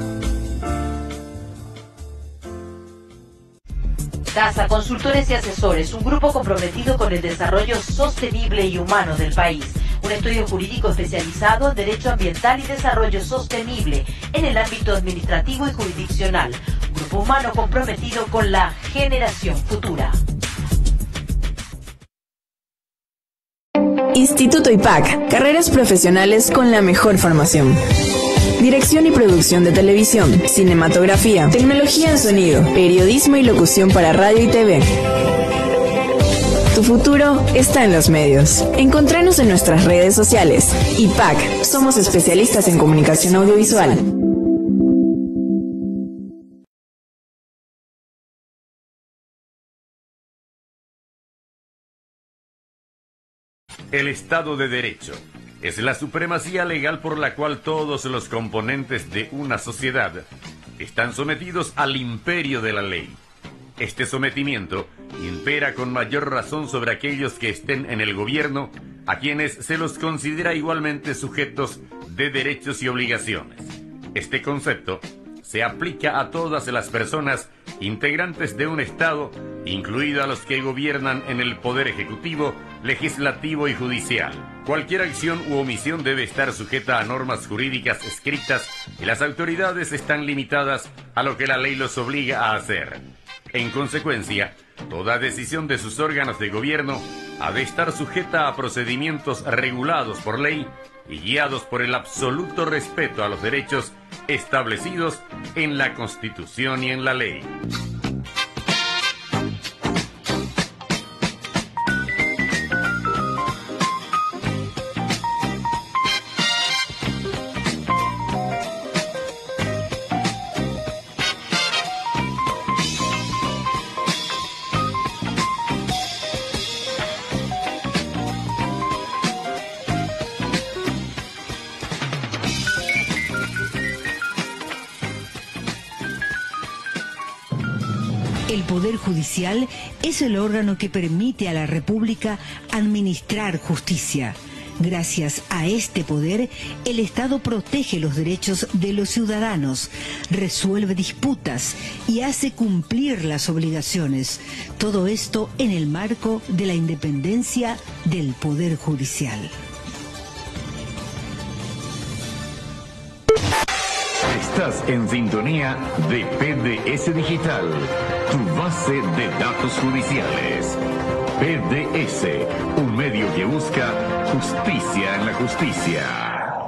TASA Consultores y Asesores, un grupo comprometido con el desarrollo sostenible y humano del país. Un estudio jurídico especializado en Derecho Ambiental y Desarrollo Sostenible en el ámbito administrativo y jurisdiccional. Un grupo humano comprometido con la generación futura. Instituto I P A C, carreras profesionales con la mejor formación. Dirección y producción de televisión, cinematografía, tecnología en sonido, periodismo y locución para radio y T V. Tu futuro está en los medios. Encontranos en nuestras redes sociales. I P A C, somos especialistas en comunicación audiovisual. El Estado de Derecho es la supremacía legal por la cual todos los componentes de una sociedad están sometidos al imperio de la ley. Este sometimiento impera con mayor razón sobre aquellos que estén en el gobierno, a quienes se los considera igualmente sujetos de derechos y obligaciones. Este concepto se aplica a todas las personas integrantes de un Estado, incluidos los que gobiernan en el Poder Ejecutivo, Legislativo y Judicial. Cualquier acción u omisión debe estar sujeta a normas jurídicas escritas y las autoridades están limitadas a lo que la ley los obliga a hacer. En consecuencia, toda decisión de sus órganos de gobierno ha de estar sujeta a procedimientos regulados por ley y guiados por el absoluto respeto a los derechos establecidos en la Constitución y en la ley. El Poder Judicial es el órgano que permite a la República administrar justicia. Gracias a este poder, el Estado protege los derechos de los ciudadanos, resuelve disputas y hace cumplir las obligaciones. Todo esto en el marco de la independencia del Poder Judicial. Estás en sintonía de P D S Digital, tu base de datos judiciales. P D S, un medio que busca justicia en la justicia.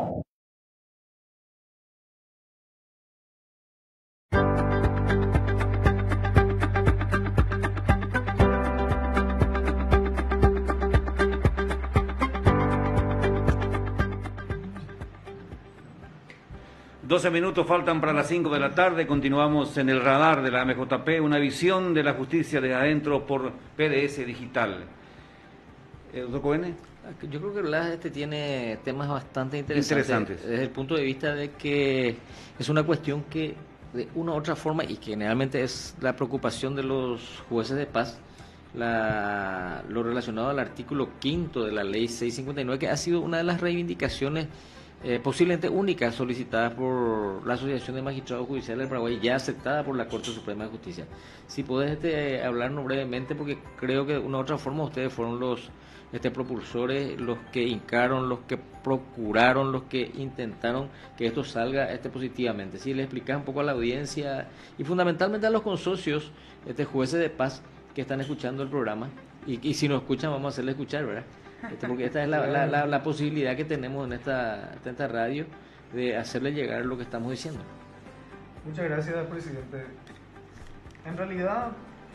doce minutos faltan para las cinco de la tarde. Continuamos en el radar de la M J P, una visión de la justicia de adentro por P D S Digital. Eh, doctor Coene. Yo creo que Blas este tiene temas bastante interesantes, interesantes desde el punto de vista de que es una cuestión que de una u otra forma, y que generalmente es la preocupación de los jueces de paz, la, lo relacionado al artículo quinto de la ley seiscientos cincuenta y nueve, que ha sido una de las reivindicaciones Eh, posiblemente única solicitada por la Asociación de Magistrados Judiciales del Paraguay, ya aceptada por la Corte Suprema de Justicia. Si podés este, hablarnos brevemente, porque creo que de una u otra forma ustedes fueron los este, propulsores, los que hincaron, los que procuraron, los que intentaron que esto salga este, positivamente. Si le explicas un poco a la audiencia y fundamentalmente a los consorcios, este, jueces de paz que están escuchando el programa, y, y si nos escuchan vamos a hacerle escuchar, ¿verdad? Este, porque esta es la, la, la, la posibilidad que tenemos en esta, en esta radio de hacerle llegar lo que estamos diciendo. Muchas gracias, presidente. En realidad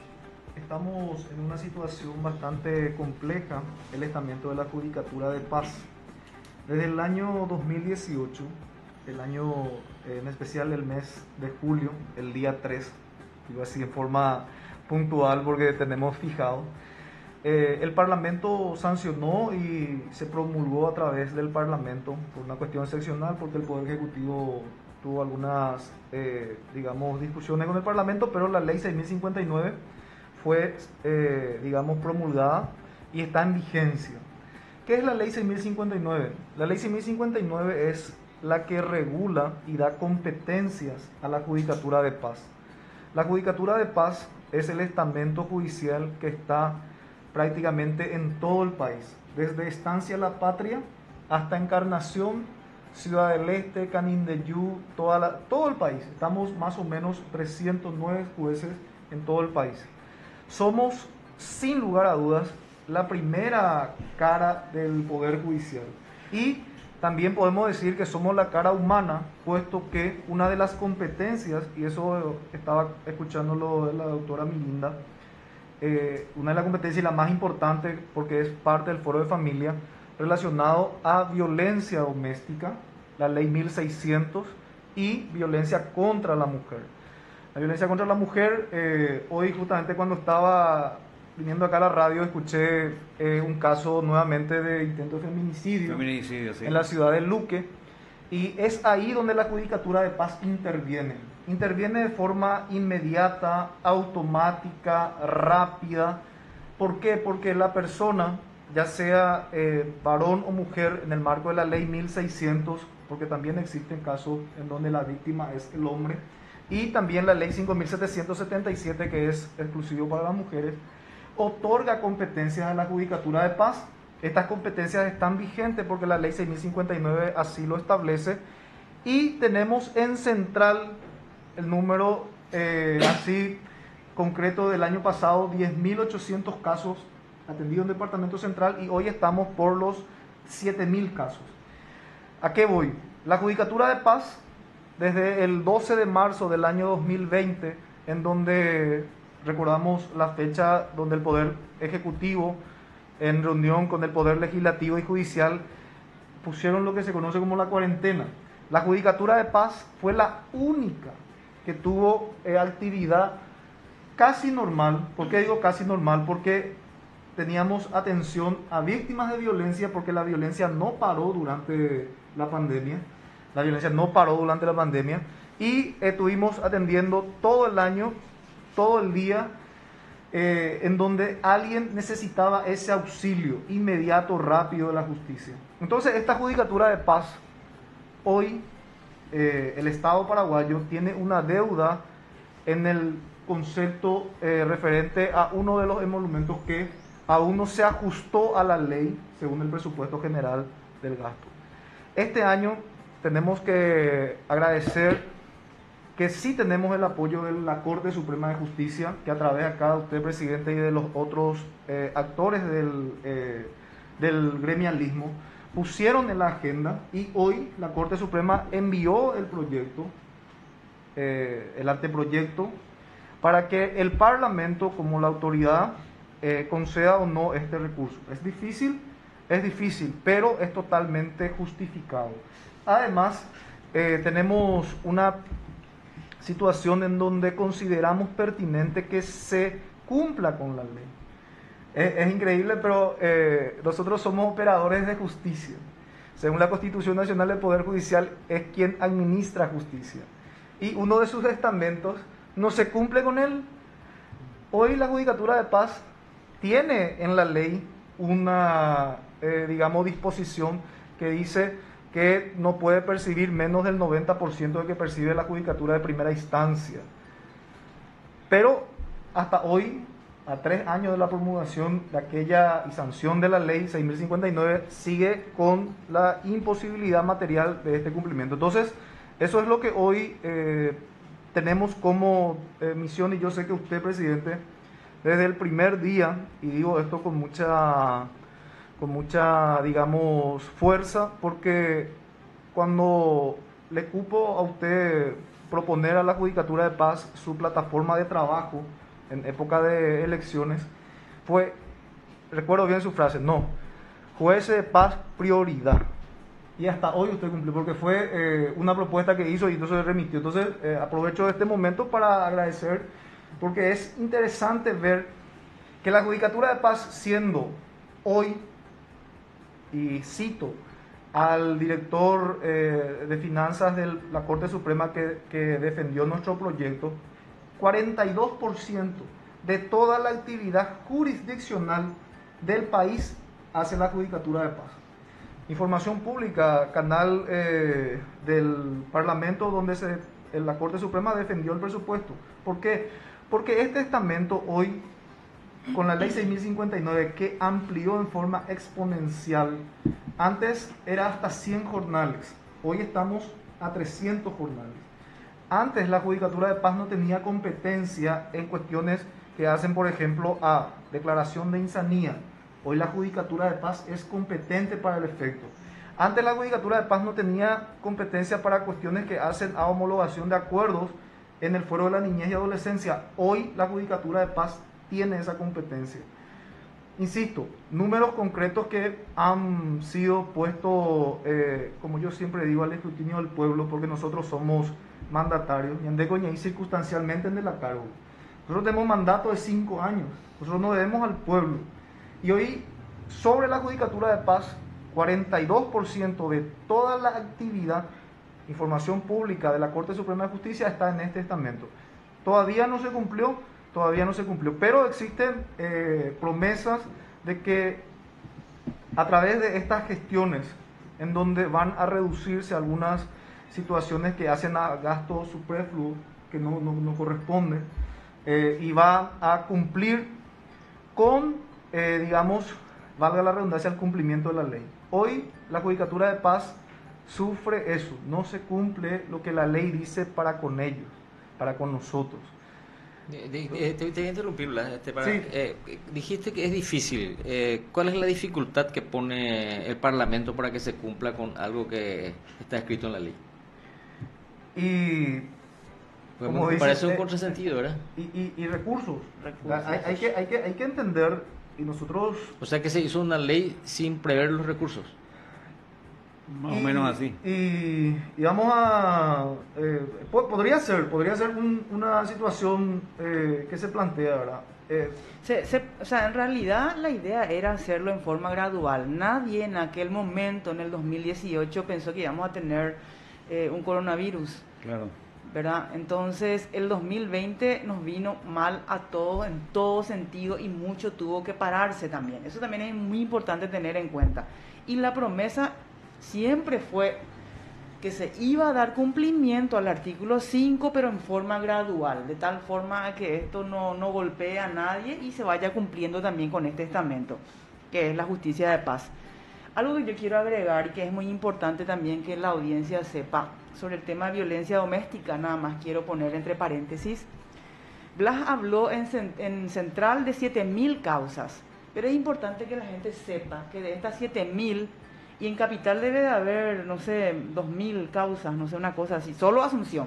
estamos en una situación bastante compleja, el estamento de la Judicatura de Paz. Desde el año dos mil dieciocho, el año, en especial el mes de julio, el día tres, digo así en forma puntual porque tenemos fijado, eh, el Parlamento sancionó y se promulgó a través del Parlamento por una cuestión excepcional, porque el Poder Ejecutivo tuvo algunas, eh, digamos, discusiones con el Parlamento, pero la ley seis mil cincuenta y nueve fue, eh, digamos, promulgada y está en vigencia. ¿Qué es la ley seis mil cincuenta y nueve? La ley seis mil cincuenta y nueve es la que regula y da competencias a la Judicatura de Paz. La Judicatura de Paz es el estamento judicial que está prácticamente en todo el país, desde Estancia La Patria hasta Encarnación, Ciudad del Este, Canindeyú, toda la, todo el país. Estamos más o menos trescientos nueve jueces en todo el país. Somos, sin lugar a dudas, la primera cara del Poder Judicial. Y también podemos decir que somos la cara humana, puesto que una de las competencias, y eso estaba escuchándolo de la doctora Milinda, eh, una de las competencias y la más importante, porque es parte del Foro de Familia, relacionado a violencia doméstica, la ley mil seiscientos, y violencia contra la mujer. La violencia contra la mujer, eh, hoy justamente cuando estaba viniendo acá a la radio, escuché eh, un caso nuevamente de intento de feminicidio, feminicidio sí. en la ciudad de Luque, y es ahí donde la Judicatura de Paz interviene. Interviene de forma inmediata, automática, rápida. ¿Por qué? Porque la persona, ya sea eh, varón o mujer, en el marco de la ley mil seiscientos, porque también existen casos en donde la víctima es el hombre, y también la ley cinco mil setecientos setenta y siete, que es exclusivo para las mujeres, otorga competencias a la Judicatura de Paz. Estas competencias están vigentes porque la ley seis mil cincuenta y nueve así lo establece, y tenemos en central el número eh, así concreto del año pasado, diez mil ochocientos casos atendidos en el Departamento Central, y hoy estamos por los siete mil casos. ¿A qué voy? La Judicatura de Paz, desde el doce de marzo del año dos mil veinte, en donde recordamos la fecha donde el Poder Ejecutivo, en reunión con el Poder Legislativo y Judicial, pusieron lo que se conoce como la cuarentena. La Judicatura de Paz fue la única que tuvo eh, actividad casi normal. ¿Por qué digo casi normal? Porque teníamos atención a víctimas de violencia, porque la violencia no paró durante la pandemia. La violencia no paró durante la pandemia, y estuvimos atendiendo todo el año, todo el día, eh, en donde alguien necesitaba ese auxilio inmediato, rápido de la justicia. Entonces, esta Judicatura de Paz, hoy, eh, el Estado paraguayo tiene una deuda en el concepto eh, referente a uno de los emolumentos que aún no se ajustó a la ley según el presupuesto general del gasto. Este año tenemos que agradecer que sí tenemos el apoyo de la Corte Suprema de Justicia, que a través acá de usted, presidente, y de los otros eh, actores del, eh, del gremialismo, pusieron en la agenda, y hoy la Corte Suprema envió el proyecto, eh, el anteproyecto, para que el Parlamento, como la autoridad, eh, conceda o no este recurso. ¿Es difícil? Es difícil, pero es totalmente justificado. Además, eh, tenemos una situación en donde consideramos pertinente que se cumpla con la ley. Es, es increíble, pero eh, nosotros somos operadores de justicia. Según la Constitución Nacional, el Poder Judicial es quien administra justicia. Y uno de sus estamentos no se cumple con él. Hoy la Judicatura de Paz tiene en la ley una, eh, digamos, disposición que dice que no puede percibir menos del noventa por ciento de que percibe la Judicatura de primera instancia. Pero hasta hoy a tres años de la promulgación de aquella y sanción de la ley seis mil cincuenta y nueve, sigue con la imposibilidad material de este cumplimiento. Entonces, eso es lo que hoy eh, tenemos como eh, misión, y yo sé que usted, presidente, desde el primer día, y digo esto con mucha, con mucha, digamos, fuerza, porque cuando le cupo a usted proponer a la Judicatura de Paz su plataforma de trabajo en época de elecciones, fue, recuerdo bien su frase, no, jueces de paz prioridad. Y hasta hoy usted cumplió, porque fue eh, una propuesta que hizo y entonces remitió. Entonces eh, aprovecho este momento para agradecer, porque es interesante ver que la Judicatura de Paz, siendo hoy, y cito al director eh, de finanzas de la Corte Suprema que, que defendió nuestro proyecto, cuarenta y dos por ciento de toda la actividad jurisdiccional del país hace la Judicatura de Paz. Información pública, canal eh, del Parlamento donde se, en la Corte Suprema defendió el presupuesto. ¿Por qué? Porque este estamento hoy, con la ley seis mil cincuenta y nueve, que amplió en forma exponencial, antes era hasta cien jornales, hoy estamos a trescientos jornales. Antes la Judicatura de Paz no tenía competencia en cuestiones que hacen, por ejemplo, a declaración de insanía. Hoy la Judicatura de Paz es competente para el efecto. Antes la Judicatura de Paz no tenía competencia para cuestiones que hacen a homologación de acuerdos en el fuero de la niñez y adolescencia. Hoy la Judicatura de Paz tiene esa competencia. Insisto, números concretos que han sido puestos, eh, como yo siempre digo, al escrutinio del pueblo, porque nosotros somos mandatarios, y ande coña y circunstancialmente en de la cargo. Nosotros tenemos mandato de cinco años, nosotros nos debemos al pueblo. Y hoy, sobre la Judicatura de Paz, cuarenta y dos por ciento de toda la actividad, información pública de la Corte Suprema de Justicia está en este estamento. Todavía no se cumplió, todavía no se cumplió, pero existen eh, promesas de que a través de estas gestiones, en donde van a reducirse algunas situaciones que hacen a gasto superfluo, que no, no, no corresponde, eh, y va a cumplir con, eh, digamos, valga la redundancia, el cumplimiento de la ley. Hoy la Judicatura de Paz sufre eso, no se cumple lo que la ley dice para con ellos, para con nosotros. De, de, de, te, te voy a interrumpir, este, para, sí. eh, dijiste que es difícil. Eh, ¿Cuál es la dificultad que pone el Parlamento para que se cumpla con algo que está escrito en la ley? Y pues como me dice, parece un contrasentido, ¿verdad? Y, y, y recursos. recursos. Hay, hay, que, hay, que, hay que entender, y nosotros... O sea que se hizo una ley sin prever los recursos. Más y, o menos así. Y, y vamos a... Eh, podría ser, podría ser un, una situación eh, que se plantea, ¿verdad? Eh, se, se, o sea, en realidad la idea era hacerlo en forma gradual. Nadie en aquel momento, en el dos mil dieciocho, pensó que íbamos a tener eh, un coronavirus. Claro. ¿Verdad? Entonces, el dos mil veinte nos vino mal a todos en todo sentido y mucho tuvo que pararse también. Eso también es muy importante tener en cuenta. Y la promesa siempre fue que se iba a dar cumplimiento al artículo cinco, pero en forma gradual, de tal forma que esto no, no golpee a nadie y se vaya cumpliendo también con este estamento, que es la justicia de paz. Algo que yo quiero agregar y que es muy importante también que la audiencia sepa sobre el tema de violencia doméstica, nada más quiero poner entre paréntesis. Blas habló en, en Central de siete mil causas, pero es importante que la gente sepa que de estas siete mil, y en Capital debe de haber, no sé, dos mil causas, no sé, una cosa así, solo Asunción.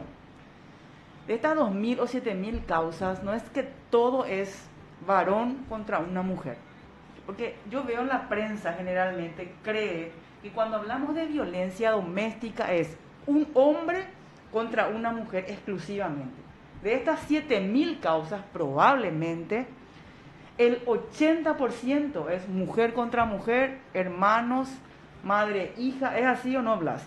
De estas dos mil o siete mil causas, no es que todo es varón contra una mujer. Porque yo veo en la prensa generalmente, cree que cuando hablamos de violencia doméstica es un hombre contra una mujer exclusivamente. De estas siete mil causas, probablemente el ochenta por ciento es mujer contra mujer, hermanos, madre, hija. ¿Es así o no, Blas?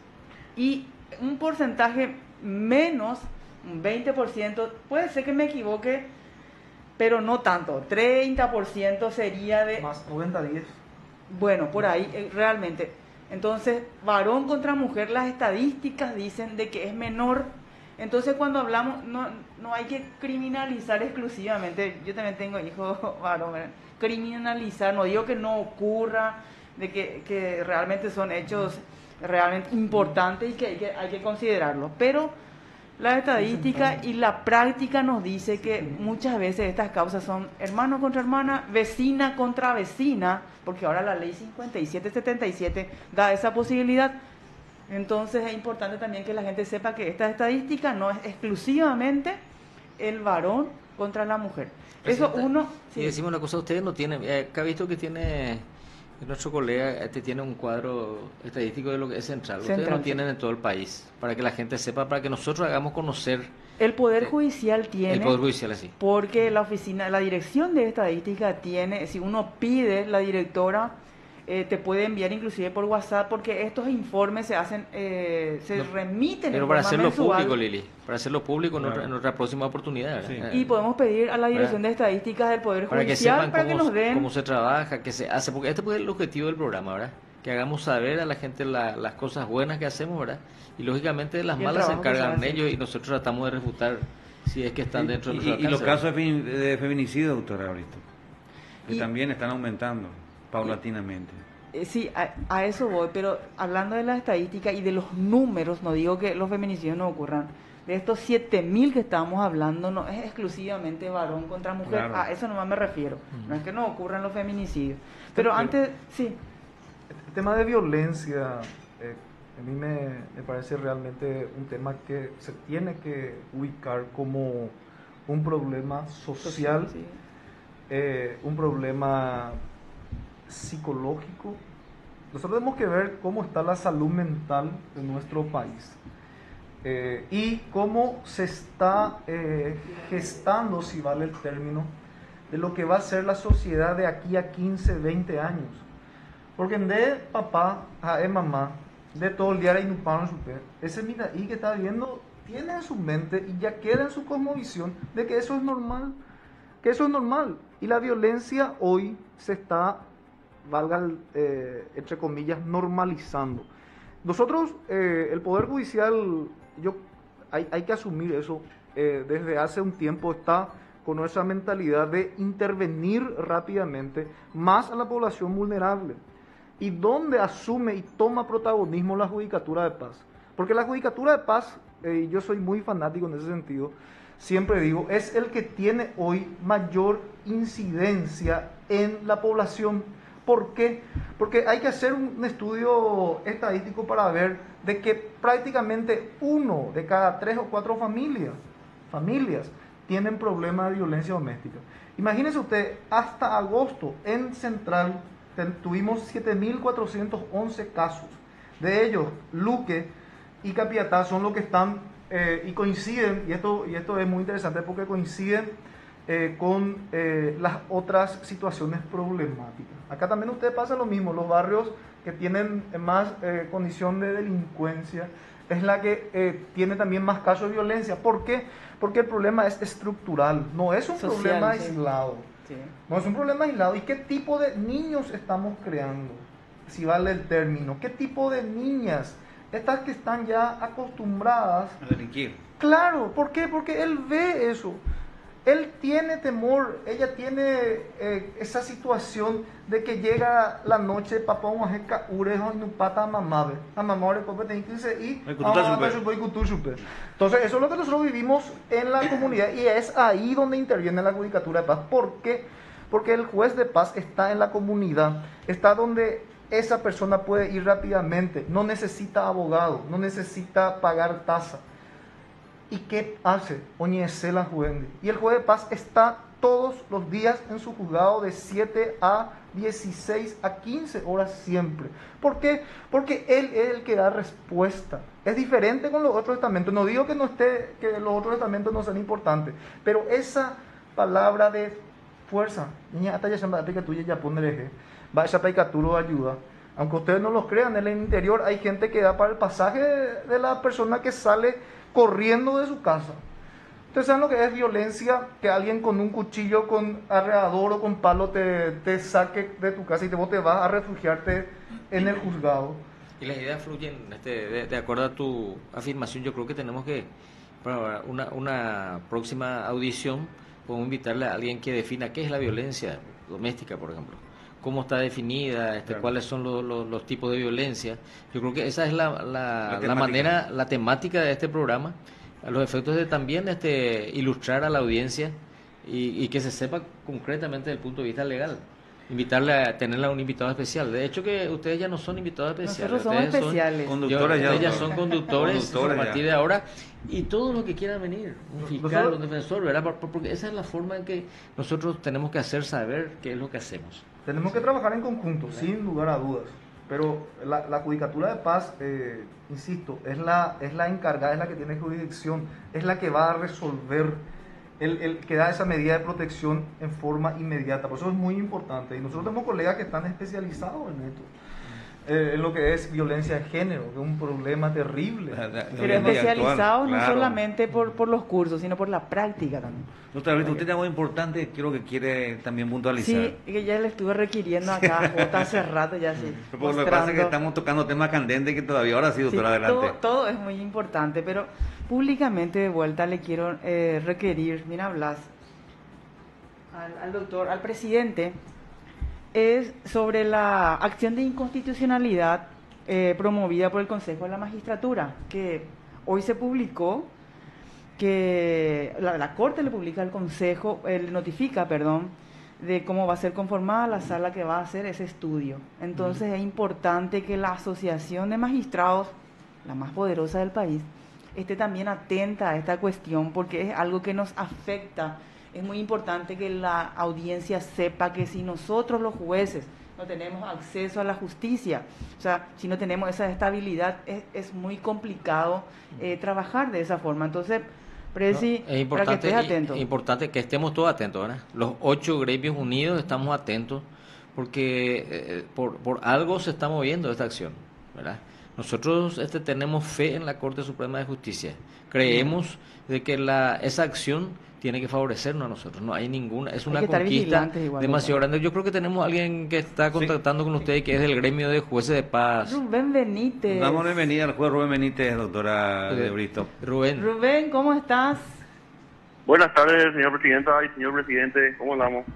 Y un porcentaje menos, un veinte por ciento, puede ser que me equivoque, pero no tanto, treinta por ciento sería de... Más noventa a diez. Bueno, por ahí, eh, realmente. Entonces, varón contra mujer, las estadísticas dicen de que es menor, Entonces cuando hablamos, no, no hay que criminalizar exclusivamente, yo también tengo hijos varones, criminalizar, no digo que no ocurra, de que, que realmente son hechos realmente importantes y que hay que, hay que considerarlos, pero la estadística y la práctica nos dice que muchas veces estas causas son hermano contra hermana, vecina contra vecina, porque ahora la ley cincuenta y siete setenta y siete da esa posibilidad. Entonces es importante también que la gente sepa que esta estadística no es exclusivamente el varón contra la mujer. Eso uno... Sí. Y decimos una cosa, ustedes no tienen, eh, acá he visto que tiene, nuestro colega este tiene un cuadro estadístico de lo que es central, ustedes Central, no tienen sí. en todo el país, para que la gente sepa, para que nosotros hagamos conocer. El Poder Judicial tiene... El Poder Judicial, así. Porque la oficina, la dirección de estadística tiene, si uno pide, la directora eh, te puede enviar inclusive por WhatsApp, porque estos informes se hacen, eh, se No, remiten pero en para forma hacerlo mensual. público, Lili, para hacerlo público en, Claro. otra, en otra próxima oportunidad. Sí. ¿verdad? Y podemos pedir a la Dirección Para- de Estadísticas del Poder para que Judicial sepan para cómo, que nos den... cómo se trabaja, qué se hace, porque este fue el objetivo del programa, ¿verdad? Que hagamos saber a la gente la- las cosas buenas que hacemos, ¿verdad? Y lógicamente de las Y el malas se trabajo que se encargan hace. ellos y nosotros tratamos de refutar si es que están dentro de Y, nuestro y- y los alcance, casos de, femi- de feminicidio, doctora Bristo, que Y- también están aumentando paulatinamente. Eh, Sí, a, a eso voy, pero hablando de la estadística y de los números, no digo que los feminicidios no ocurran, de estos siete mil que estamos hablando, no es exclusivamente varón contra mujer, Claro. a eso nomás me refiero, Ujú. no es que no ocurran los feminicidios. Pero Pero- antes, sí, El tema de violencia, eh, a mí me, me parece realmente un tema que se tiene que ubicar como un problema social, sí. eh, un problema psicológico. Nosotros tenemos que ver cómo está la salud mental de nuestro país eh, y cómo se está eh, gestando, si vale el término, de lo que va a ser la sociedad de aquí a quince, veinte años. Porque de papá a de mamá, de todo el día y no paran su pez, ese mira y que está viendo tiene en su mente y ya queda en su cosmovisión de que eso es normal, que eso es normal. Y la violencia hoy se está, valga el, eh, entre comillas, normalizando. Nosotros, eh, el Poder Judicial, yo, hay, hay que asumir eso, eh, desde hace un tiempo está con nuestra mentalidad de intervenir rápidamente más a la población vulnerable. Y donde asume y toma protagonismo la Judicatura de Paz. Porque la Judicatura de Paz, eh, yo soy muy fanático en ese sentido, siempre digo, es el que tiene hoy mayor incidencia en la población. ¿Por qué? Porque hay que hacer un estudio estadístico para ver de que prácticamente uno de cada tres o cuatro familias, familias tienen problemas de violencia doméstica. Imagínense usted, hasta agosto en Central ten, tuvimos siete mil cuatrocientos once casos. De ellos, Luque y Capiatá son los que están eh, y coinciden, y esto, y esto es muy interesante porque coinciden eh, con eh, las otras situaciones problemáticas. Acá también usted pasa lo mismo, los barrios que tienen más eh, condición de delincuencia es la que eh, tiene también más casos de violencia. ¿Por qué? Porque el problema es estructural, no es un Social, problema sí. aislado. Sí. No es un problema aislado. ¿Y qué tipo de niños estamos creando? Si vale el término. ¿Qué tipo de niñas? Estas que están ya acostumbradas. A delinquir. Claro, ¿por qué? Porque él ve eso. Él tiene temor, ella tiene eh, esa situación de que llega la noche, papá, vamos a hacer urejo y no pata a mamá, a mamá le cope y entonces eso es lo que nosotros vivimos en la comunidad y es ahí donde interviene la Judicatura de Paz. ¿Por qué? Porque el juez de paz está en la comunidad, está donde esa persona puede ir rápidamente, no necesita abogado, no necesita pagar tasa. ¿Y qué hace? Oñece la juventud. Y el juez de paz está todos los días en su juzgado de siete a dieciséis a quince horas siempre. ¿Por qué? Porque él es el que da respuesta. Es diferente con los otros estamentos. No digo que, no esté, que los otros estamentos no sean importantes, pero esa palabra de fuerza, niña, hasta ya se me aplica tuya ya pondré, va a esa pecaturo ayuda. Aunque ustedes no los crean, en el interior hay gente que da para el pasaje de la persona que sale corriendo de su casa. Ustedes saben lo que es violencia, que alguien con un cuchillo, con alrededor o con palo te, te saque de tu casa y te, vos te vas a refugiarte en el juzgado. Y las ideas fluyen, este, de, de acuerdo a tu afirmación, yo creo que tenemos que para una, una próxima audición podemos invitarle a alguien que defina qué es la violencia doméstica, por ejemplo. Cómo está definida, este, claro. cuáles son los, los, los tipos de violencia. Yo creo que esa es la, la, la, la manera, la temática de este programa, a los efectos de también este, ilustrar a la audiencia y, y que se sepa concretamente desde el punto de vista legal. Invitarle a tenerla a un invitado especial. De hecho que ustedes ya no son invitados especiales. Nosotros somos ustedes especiales. Son, conductores yo, ya, ustedes ya ¿no? son conductores, conductores a partir ya. de ahora. Y todo lo que quieran venir, un fiscal, nosotros, un defensor, ¿verdad? Porque esa es la forma en que nosotros tenemos que hacer saber qué es lo que hacemos. Tenemos que trabajar en conjunto, ¿verdad? Sin lugar a dudas. Pero la, la Judicatura de Paz, eh, insisto, es la, es la encargada, es la que tiene jurisdicción, es la que va a resolver, el, el que da esa medida de protección en forma inmediata. Por eso es muy importante. Y nosotros tenemos colegas que están especializados en esto. Eh, en lo que es violencia de género, que es un problema terrible. Pero especializados no claro. solamente por, por los cursos, sino por la práctica también. Doctora, usted tiene algo importante, creo que quiere también puntualizar. Sí, que ya le estuve requiriendo acá, Jota, hace rato ya sí. Pero lo que pasa es que estamos tocando temas candentes que todavía ahora sí, doctora, sí, adelante. Todo, todo es muy importante, pero públicamente de vuelta le quiero eh, requerir, mira, Blas, al, al doctor, al presidente, es sobre la acción de inconstitucionalidad eh, promovida por el Consejo de la Magistratura, que hoy se publicó, que la, la Corte le publica al Consejo, eh, le notifica, perdón, de cómo va a ser conformada la sala que va a hacer ese estudio. Entonces es importante que la Asociación de Magistrados, la más poderosa del país, esté también atenta a esta cuestión, porque es algo que nos afecta. Es muy importante que la audiencia sepa que si nosotros los jueces no tenemos acceso a la justicia, o sea, si no tenemos esa estabilidad, es, es muy complicado eh, trabajar de esa forma. Entonces, Presi, no, es para que estés atento. Es importante que estemos todos atentos, ¿verdad? Los ocho gremios unidos estamos atentos porque eh, por, por algo se está moviendo esta acción, ¿verdad? Nosotros este, tenemos fe en la Corte Suprema de Justicia. Creemos de que la esa acción tiene que favorecernos a nosotros. No hay ninguna, es una conquista demasiado grande. Yo creo que tenemos a alguien que está contactando sí. con ustedes, que es del gremio de jueces de paz. Rubén Benítez. Damos la bienvenida al juez Rubén Benítez, doctora de Bristol. Rubén. Rubén, ¿cómo estás? Buenas tardes, señor presidente y señor presidente. ¿Cómo andamos?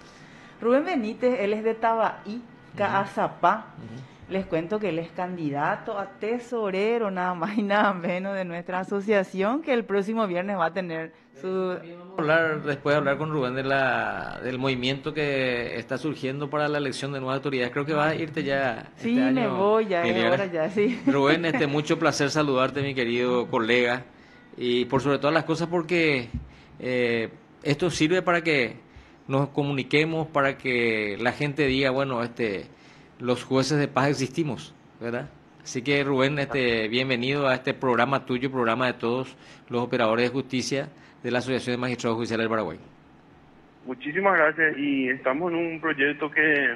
Rubén Benítez, él es de Tabaí, Caazapá. Uh-huh. Les cuento que él es candidato a tesorero, nada más y nada menos, de nuestra asociación, que el próximo viernes va a tener su... Vamos a hablar, después de hablar con Rubén de la, del movimiento que está surgiendo para la elección de nuevas autoridades. Creo que vas a irte ya. Sí, este me año, voy, ya es hora ya, sí. Rubén, este, mucho placer saludarte, mi querido colega, y por sobre todas las cosas porque eh, esto sirve para que nos comuniquemos, para que la gente diga, bueno, este... los jueces de paz existimos, ¿verdad? Así que Rubén, este, bienvenido a este programa tuyo, programa de todos los operadores de justicia de la Asociación de Magistrados Judiciales del Paraguay. Muchísimas gracias, y estamos en un proyecto que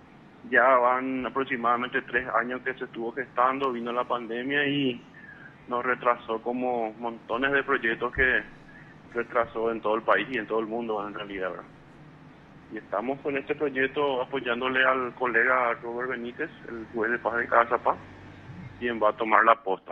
ya van aproximadamente tres años que se estuvo gestando, vino la pandemia y nos retrasó como montones de proyectos que retrasó en todo el país y en todo el mundo en realidad, ¿verdad? Y estamos con este proyecto apoyándole al colega Robert Benítez, el juez de paz de Caazapá, quien va a tomar la posta.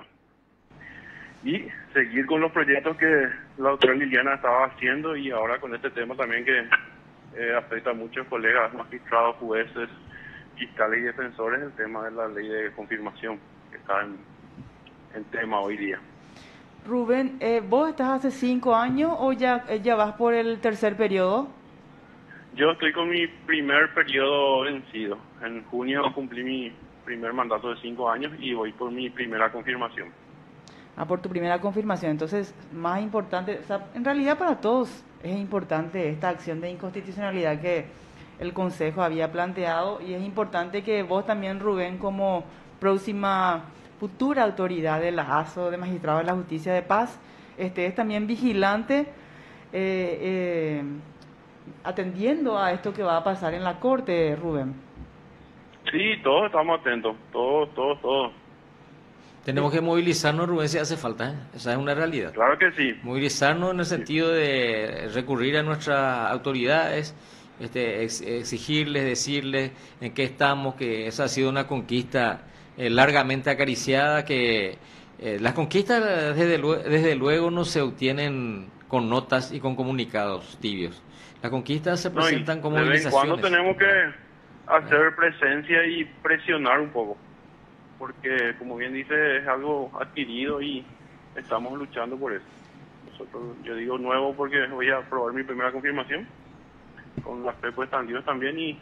Y seguir con los proyectos que la doctora Liliana estaba haciendo, y ahora con este tema también que eh, afecta a muchos colegas, magistrados, jueces, fiscales y defensores, el tema de la ley de confirmación, que está en, en tema hoy día. Rubén, eh, ¿vos estás hace cinco años o ya, ya vas por el tercer periodo? Yo estoy con mi primer periodo vencido. En junio cumplí mi primer mandato de cinco años y voy por mi primera confirmación. Ah, por tu primera confirmación. Entonces, más importante, o sea, en realidad para todos es importante esta acción de inconstitucionalidad que el Consejo había planteado, y es importante que vos también, Rubén, como próxima futura autoridad de la A S O, de Magistrados de la Justicia de Paz, estés también vigilante, eh, eh, atendiendo a esto que va a pasar en la Corte, Rubén. Sí, todos estamos atentos, todos, todos, todos. Tenemos que movilizarnos, Rubén, si hace falta, ¿eh? Esa es una realidad. Claro que sí. Movilizarnos en el sentido sí. de recurrir a nuestras autoridades, este, ex, exigirles, decirles en qué estamos, que esa ha sido una conquista eh, largamente acariciada, que Eh, las conquistas desde luego, desde luego no se obtienen con notas y con comunicados tibios. Las conquistas se presentan no, como de vez en movilizaciones. cuando tenemos que hacer presencia y presionar un poco, porque como bien dice es algo adquirido y estamos luchando por eso. Nosotros, yo digo nuevo porque voy a probar mi primera confirmación con la fe puesta en Dios también y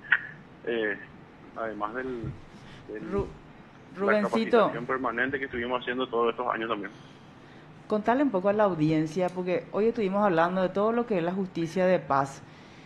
eh, además del, del Ru la Rubencito, capacitación permanente que estuvimos haciendo todos estos años también. Contarle un poco a la audiencia, porque hoy estuvimos hablando de todo lo que es la justicia de paz.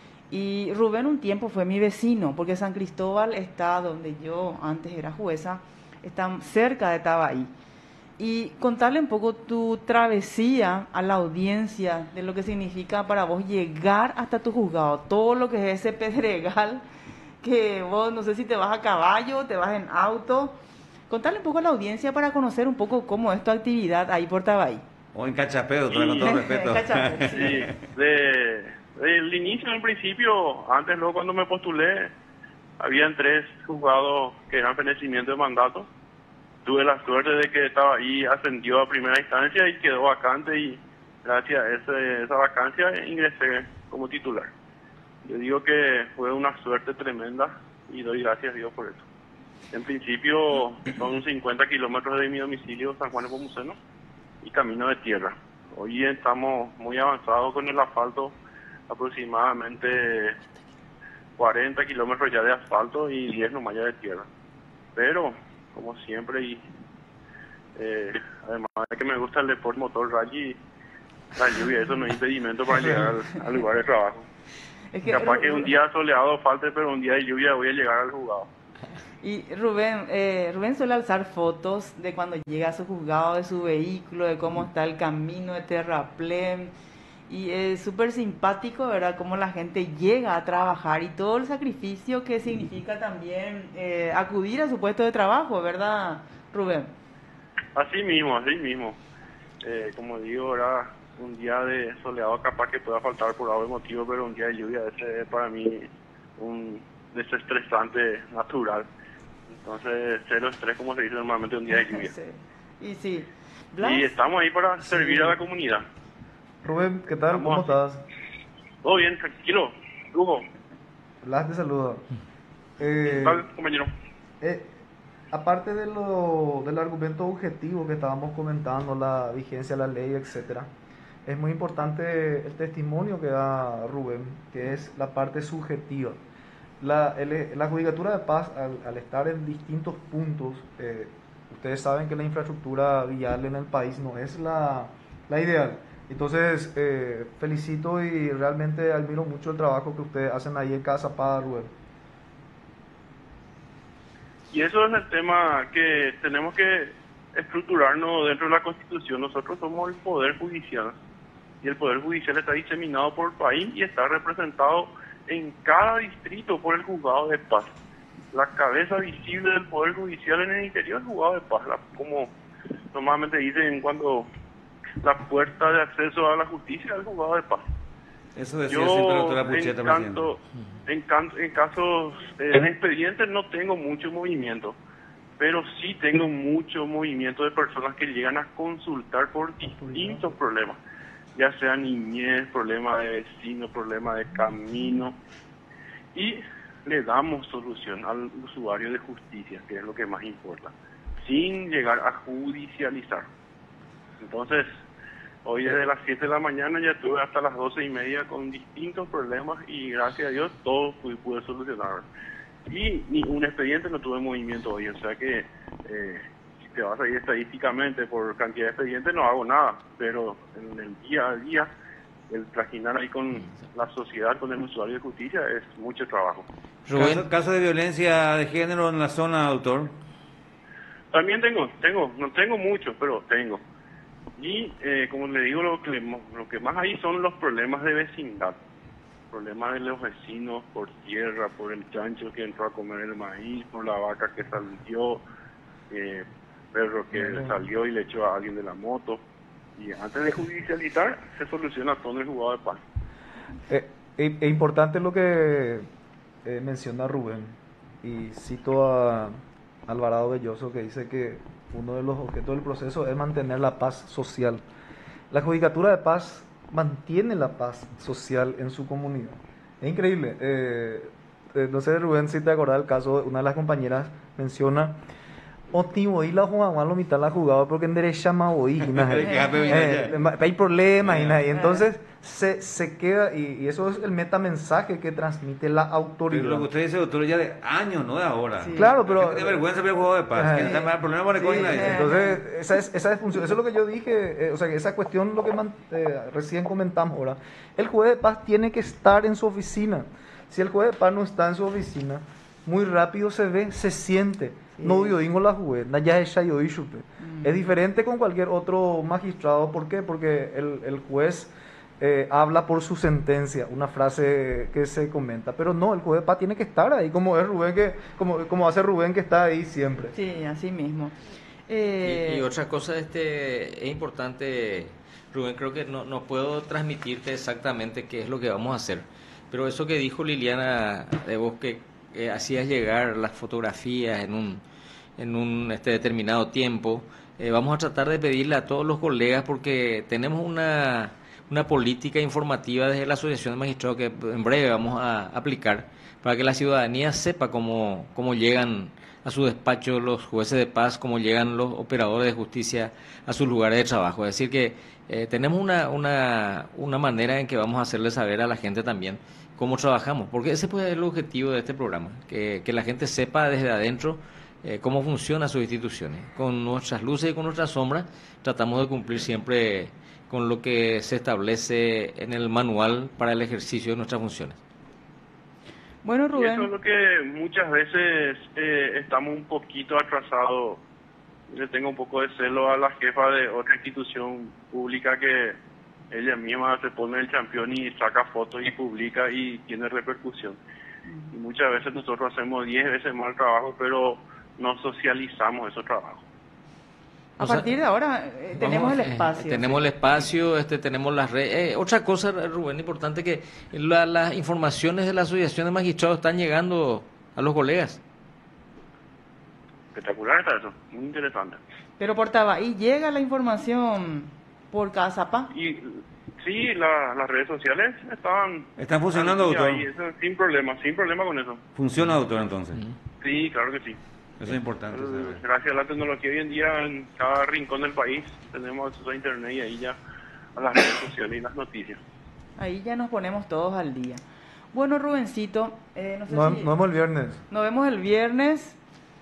Y Rubén un tiempo fue mi vecino, porque San Cristóbal está donde yo antes era jueza, está cerca de Tabaí. Y contarle un poco tu travesía a la audiencia de lo que significa para vos llegar hasta tu juzgado, todo lo que es ese pedregal, que vos no sé si te vas a caballo, te vas en auto. Contarle un poco a la audiencia para conocer un poco cómo es tu actividad ahí por Tabaí. O en Cachapeo, Sí. con todo respeto. Cachapeo, sí. Sí, de, del inicio, en principio, antes luego cuando me postulé, habían tres juzgados que eran fenecimiento de mandato. Tuve la suerte de que estaba ahí, ascendió a primera instancia y quedó vacante y gracias a ese, esa vacancia ingresé como titular. Yo digo que fue una suerte tremenda y doy gracias a Dios por eso. En principio son cincuenta kilómetros de mi domicilio, San Juan de Nepomuceno, y camino de tierra. Hoy estamos muy avanzados con el asfalto, aproximadamente cuarenta kilómetros ya de asfalto y diez nomás ya de tierra. Pero, como siempre, y eh, además de que me gusta el deporte motor rally, la lluvia, eso no es impedimento para llegar al, al lugar de trabajo. Es que Capaz Ru- que un día soleado falte, pero un día de lluvia voy a llegar al juzgado. Y Rubén, eh, Rubén suele alzar fotos de cuando llega a su juzgado, de su vehículo, de cómo está el camino de terraplén. Y es súper simpático, ¿verdad? Cómo la gente llega a trabajar y todo el sacrificio que significa también eh, acudir a su puesto de trabajo, ¿verdad, Rubén? Así mismo, así mismo. Eh, como digo, era un día de soleado capaz que pueda faltar por algún motivo, pero un día de lluvia ese es para mí un desestresante natural. Entonces, cero estrés, como se dice normalmente, un día de lluvia. Sí. Y sí. Blas, y estamos ahí para servir sí. a la comunidad. Rubén, ¿qué tal? Vamos. ¿Cómo estás? Todo bien, tranquilo. Lujo. Blas te saluda. Eh, ¿Qué tal, compañero? Eh, aparte de lo, del argumento objetivo que estábamos comentando, la vigencia de la ley, etcétera, es muy importante el testimonio que da Rubén, que es la parte subjetiva. La, el, la Judicatura de Paz, al, al estar en distintos puntos, eh, ustedes saben que la infraestructura vial en el país no es la, la ideal. Entonces, eh, felicito y realmente admiro mucho el trabajo que ustedes hacen ahí en Casa Paz, Rubén. Y eso es el tema que tenemos que estructurarnos dentro de la Constitución. Nosotros somos el Poder Judicial y el Poder Judicial está diseminado por el país y está representado en cada distrito por el Juzgado de Paz. La cabeza visible del Poder Judicial en el interior es el Juzgado de Paz, la, como normalmente dicen cuando la puerta de acceso a la justicia es el Juzgado de Paz. Eso decía Yo, siempre la doctora Pucheta, en, canto, en, can, en casos, eh, en expedientes no tengo mucho movimiento, pero sí tengo mucho movimiento de personas que llegan a consultar por distintos problemas, ya sea niñez, problema de vecino, problema de camino, y le damos solución al usuario de justicia, que es lo que más importa, sin llegar a judicializar. Entonces, hoy desde las siete de la mañana ya estuve hasta las doce y media con distintos problemas y gracias a Dios todos pude, pude solucionar. Y ni un expediente no tuve movimiento hoy, o sea que eh, si te vas a ir estadísticamente por cantidad de expedientes no hago nada, pero en el día a día el trajinar ahí con la sociedad, con el usuario de justicia es mucho trabajo. ¿Caso, caso de violencia de género en la zona, doctor? También tengo, tengo, no tengo mucho, pero tengo. Y eh, como le digo, lo que, lo que más hay son los problemas de vecindad, problemas de los vecinos por tierra, por el chancho que entró a comer el maíz, por la vaca que salió, eh, perro que uh-huh. salió y le echó a alguien de la moto. Y antes de judicializar, se soluciona todo en el juzgado de paz. Eh, es eh, importante lo que eh, menciona Rubén, y cito a Alvarado Belloso, que dice que uno de los objetos del proceso es mantener la paz social. La Judicatura de Paz mantiene la paz social en su comunidad. Es increíble. Eh, eh, no sé, Rubén, si te acordás del caso, una de las compañeras menciona Otivoí la jugaba la mitad la jugaba porque en derecha Maboí hay problemas y entonces se, se queda y, y eso es el metamensaje que transmite la autoridad. Pero lo que usted dice, doctor, ya de años, no de ahora. Sí. Claro, pero de vergüenza haber jugado de paz. Eh, el problema con sí, la entonces esa es esa es función, eso es lo que yo dije, eh, o sea, que esa cuestión lo que man, eh, recién comentamos ahora. El juez de paz tiene que estar en su oficina. Si el juez de paz no está en su oficina, muy rápido se ve, se siente. Sí. No yo la jugué, ya es yo mm. Es diferente con cualquier otro magistrado. ¿Por qué? Porque el, el juez eh, habla por su sentencia, una frase que se comenta. Pero no, el juez de paz tiene que estar ahí, como es Rubén, que como, como hace Rubén, que está ahí siempre. Sí, así mismo. Eh... Y, y otra cosa, este es importante, Rubén, creo que no, no puedo transmitirte exactamente qué es lo que vamos a hacer. Pero eso que dijo Liliana de vos, que Eh, hacías llegar las fotografías en un en un este determinado tiempo, eh, vamos a tratar de pedirle a todos los colegas, porque tenemos una una política informativa desde la Asociación de Magistrados que en breve vamos a aplicar para que la ciudadanía sepa cómo cómo llegan a su despacho los jueces de paz, cómo llegan los operadores de justicia a sus lugares de trabajo. Es decir que eh, tenemos una una una manera en que vamos a hacerle saber a la gente también cómo trabajamos, porque ese puede ser el objetivo de este programa, que, que la gente sepa desde adentro eh, cómo funcionan sus instituciones. Con nuestras luces y con nuestras sombras tratamos de cumplir siempre con lo que se establece en el manual para el ejercicio de nuestras funciones. Bueno, Rubén. Y eso es lo que muchas veces eh, estamos un poquito atrasados. Le tengo un poco de celo a la jefa de otra institución pública que ella misma se pone el campeón y saca fotos y publica y tiene repercusión. Y muchas veces nosotros hacemos diez veces más el trabajo, pero no socializamos esos trabajos. A partir de ahora eh, tenemos Vamos, el espacio. Eh, tenemos el espacio, este, tenemos las redes. Eh, otra cosa, Rubén, importante, que la, las informaciones de la Asociación de Magistrados están llegando a los colegas. Espectacular está eso, muy interesante. Pero por Tabaí llega la información por Casapa. Y sí, la, las redes sociales estaban... ¿Están funcionando, doctor? Ahí, eso, sin problema, sin problema con eso. ¿Funciona, doctor, entonces? Sí, claro que sí. Eso es importante saber. Gracias a la tecnología hoy en día, en cada rincón del país tenemos acceso a internet y ahí ya a las redes sociales y las noticias. Ahí ya nos ponemos todos al día. Bueno, Rubencito, eh, no sé no, si... Nos vemos el viernes. Nos vemos el viernes.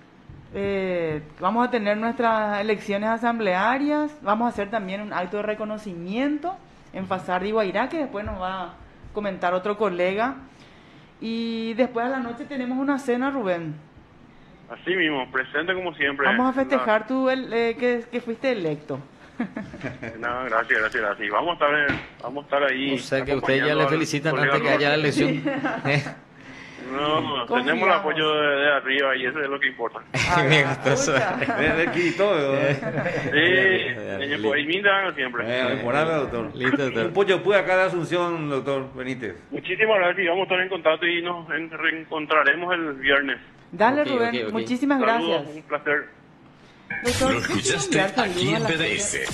Eh, vamos a tener nuestras elecciones asamblearias. Vamos a hacer también un acto de reconocimiento en Fasar de Guairá, que después nos va a comentar otro colega. Y después a la noche tenemos una cena, Rubén. Así mismo, presente como siempre. Vamos a festejar no. tú el, eh, que, que fuiste electo. No, gracias, gracias, gracias. Vamos a estar, en, vamos a estar ahí. O sea que ustedes ya le felicitan antes que haya la elección. Sí. No, Confiamos. Tenemos el apoyo de, de arriba y eso es lo que importa. Ah, me gustó eso. Desde aquí y todo. Sí, por ahí mindan siempre. Eh, morada, doctor. Listo, doctor. Un pollo pude acá de Asunción, doctor Benítez. Muchísimas gracias y vamos a estar en contacto y nos reencontraremos el viernes. Dale, okay, Rubén, okay, okay. muchísimas Saludos, gracias. un placer. Doctor, lo escuchaste aquí en P D S.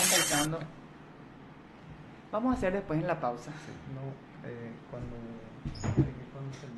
Vamos a hacer después en la pausa. Sí, no, eh, cuando, cuando se...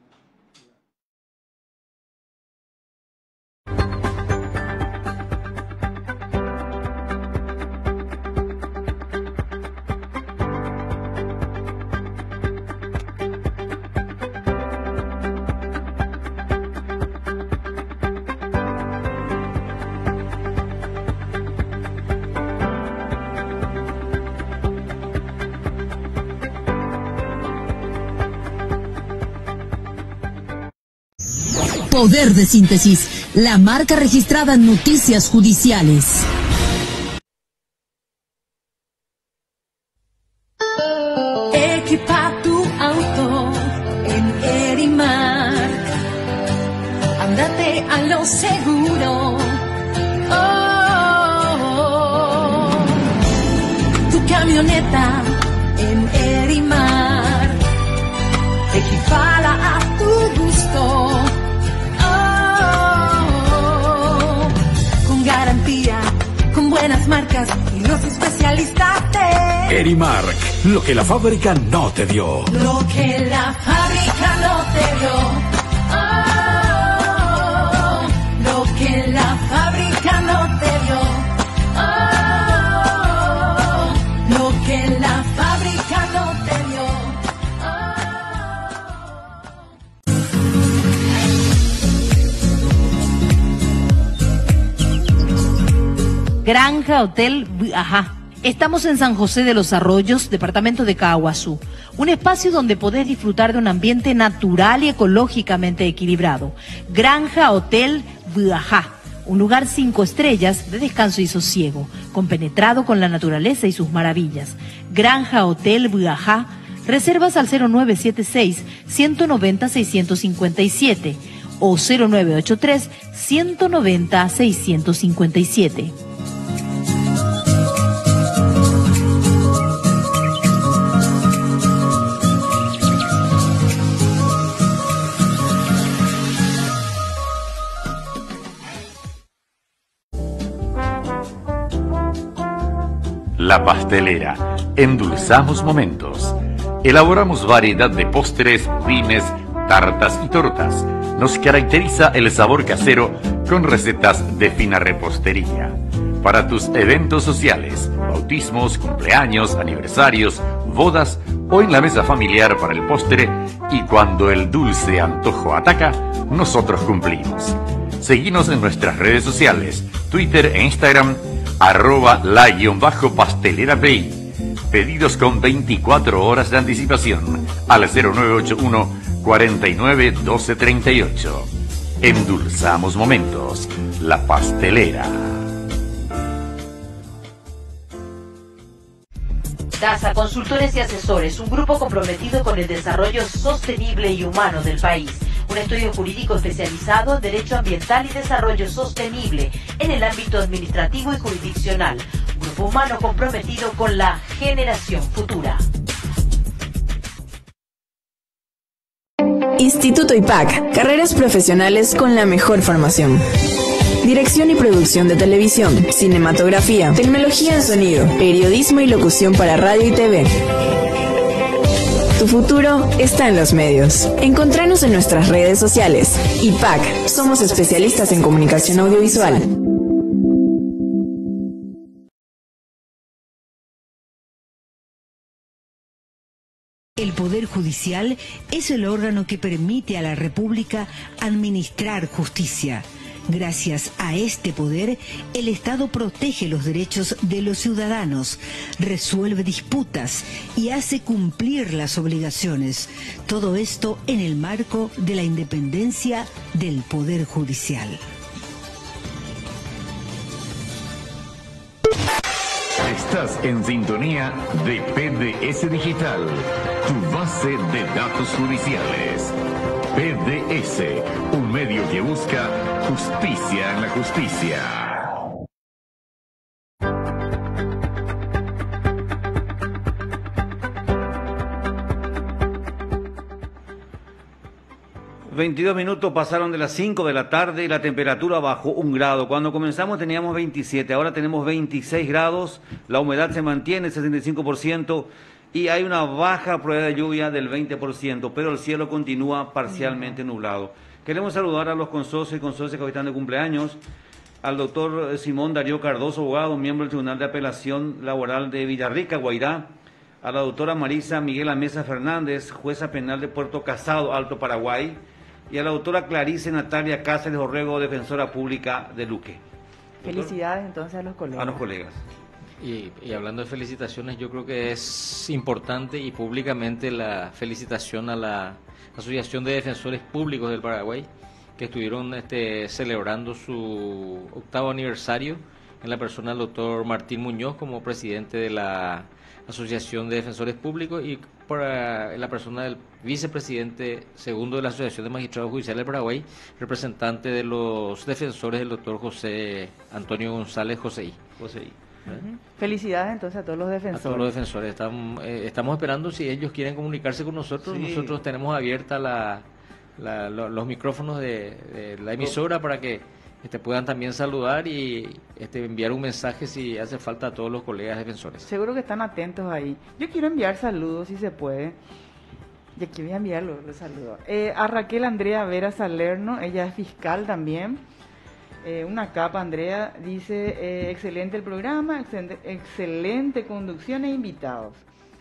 Poder de Síntesis, la marca registrada en Noticias Judiciales. Equipa tu auto en Erimark. Ándate a lo seguro. Oh, tu camioneta en Erimark. Equipala a tu gusto. Erimark, lo que la fábrica no te dio. Lo que la fábrica no te dio. Oh, lo que la fábrica no te dio. Oh, lo que la fábrica no te dio. Granja Hotel Ajá. Estamos en San José de los Arroyos, departamento de Caaguazú, un espacio donde podés disfrutar de un ambiente natural y ecológicamente equilibrado. Granja Hotel Ajá, un lugar cinco estrellas de descanso y sosiego, compenetrado con la naturaleza y sus maravillas. Granja Hotel Ajá, reservas al cero nueve siete seis, uno nueve cero, seis cinco siete o cero nueve ocho tres, uno nueve cero, seis cinco siete. La Pastelera. Endulzamos momentos. Elaboramos variedad de postres, vines, tartas y tortas. Nos caracteriza el sabor casero con recetas de fina repostería. Para tus eventos sociales, bautismos, cumpleaños, aniversarios, bodas o en la mesa familiar para el postre, y cuando el dulce antojo ataca, nosotros cumplimos. Seguinos en nuestras redes sociales, Twitter e Instagram, arroba la guión bajo pastelera P I. Pedidos con veinticuatro horas de anticipación al cero nueve ocho uno, cuarenta y nueve, doce treinta y ocho. Endulzamos momentos. La Pastelera. DASA Consultores y Asesores, un grupo comprometido con el desarrollo sostenible y humano del país. Un estudio jurídico especializado en Derecho Ambiental y Desarrollo Sostenible en el ámbito administrativo y jurisdiccional. Un grupo humano comprometido con la generación futura. Instituto I P A C, carreras profesionales con la mejor formación. Dirección y producción de televisión, cinematografía, tecnología en sonido, periodismo y locución para radio y T V. Tu futuro está en los medios. Encontranos en nuestras redes sociales. I P A C, somos especialistas en comunicación audiovisual. El Poder Judicial es el órgano que permite a la República administrar justicia. Gracias a este poder, el Estado protege los derechos de los ciudadanos, resuelve disputas y hace cumplir las obligaciones. Todo esto en el marco de la independencia del Poder Judicial. Estás en sintonía de P D S Digital, tu base de datos judiciales. P D S, un medio que busca justicia en la justicia. veintidós minutos pasaron de las cinco de la tarde y la temperatura bajó un grado. Cuando comenzamos teníamos veintisiete, ahora tenemos veintiséis grados, la humedad se mantiene sesenta y cinco por ciento y hay una baja probabilidad de lluvia del veinte por ciento, pero el cielo continúa parcialmente nublado. Queremos saludar a los consocios y consocias que hoy están de cumpleaños, al doctor Simón Darío Cardoso, abogado, miembro del Tribunal de Apelación Laboral de Villarrica, Guairá, a la doctora Marisa Miguel Amesa Fernández, jueza penal de Puerto Casado, Alto Paraguay, y a la doctora Clarice Natalia Cáceres Orrego, defensora pública de Luque. Felicidades entonces a los colegas. A los colegas. Y, y hablando de felicitaciones, yo creo que es importante y públicamente la felicitación a la Asociación de Defensores Públicos del Paraguay, que estuvieron este, celebrando su octavo aniversario en la persona del doctor Martín Muñoz como presidente de la Asociación de Defensores Públicos y para la persona del vicepresidente segundo de la Asociación de Magistrados Judiciales del Paraguay, representante de los defensores del doctor José Antonio González Joséi. Joséi. Uh-huh. Felicidades entonces a todos los defensores. A todos los defensores. Estamos, eh, estamos esperando si ellos quieren comunicarse con nosotros. Sí. Nosotros tenemos abierta la, la, los micrófonos de, de la emisora para que este, puedan también saludar y este, enviar un mensaje si hace falta a todos los colegas defensores. Seguro que están atentos ahí. Yo quiero enviar saludos si se puede. Y aquí voy a enviarlo, los saludos. Eh, a Raquel Andrea Vera Salerno, ella es fiscal también. Eh, una capa, Andrea, dice, eh, excelente el programa, excelente, excelente conducción e invitados.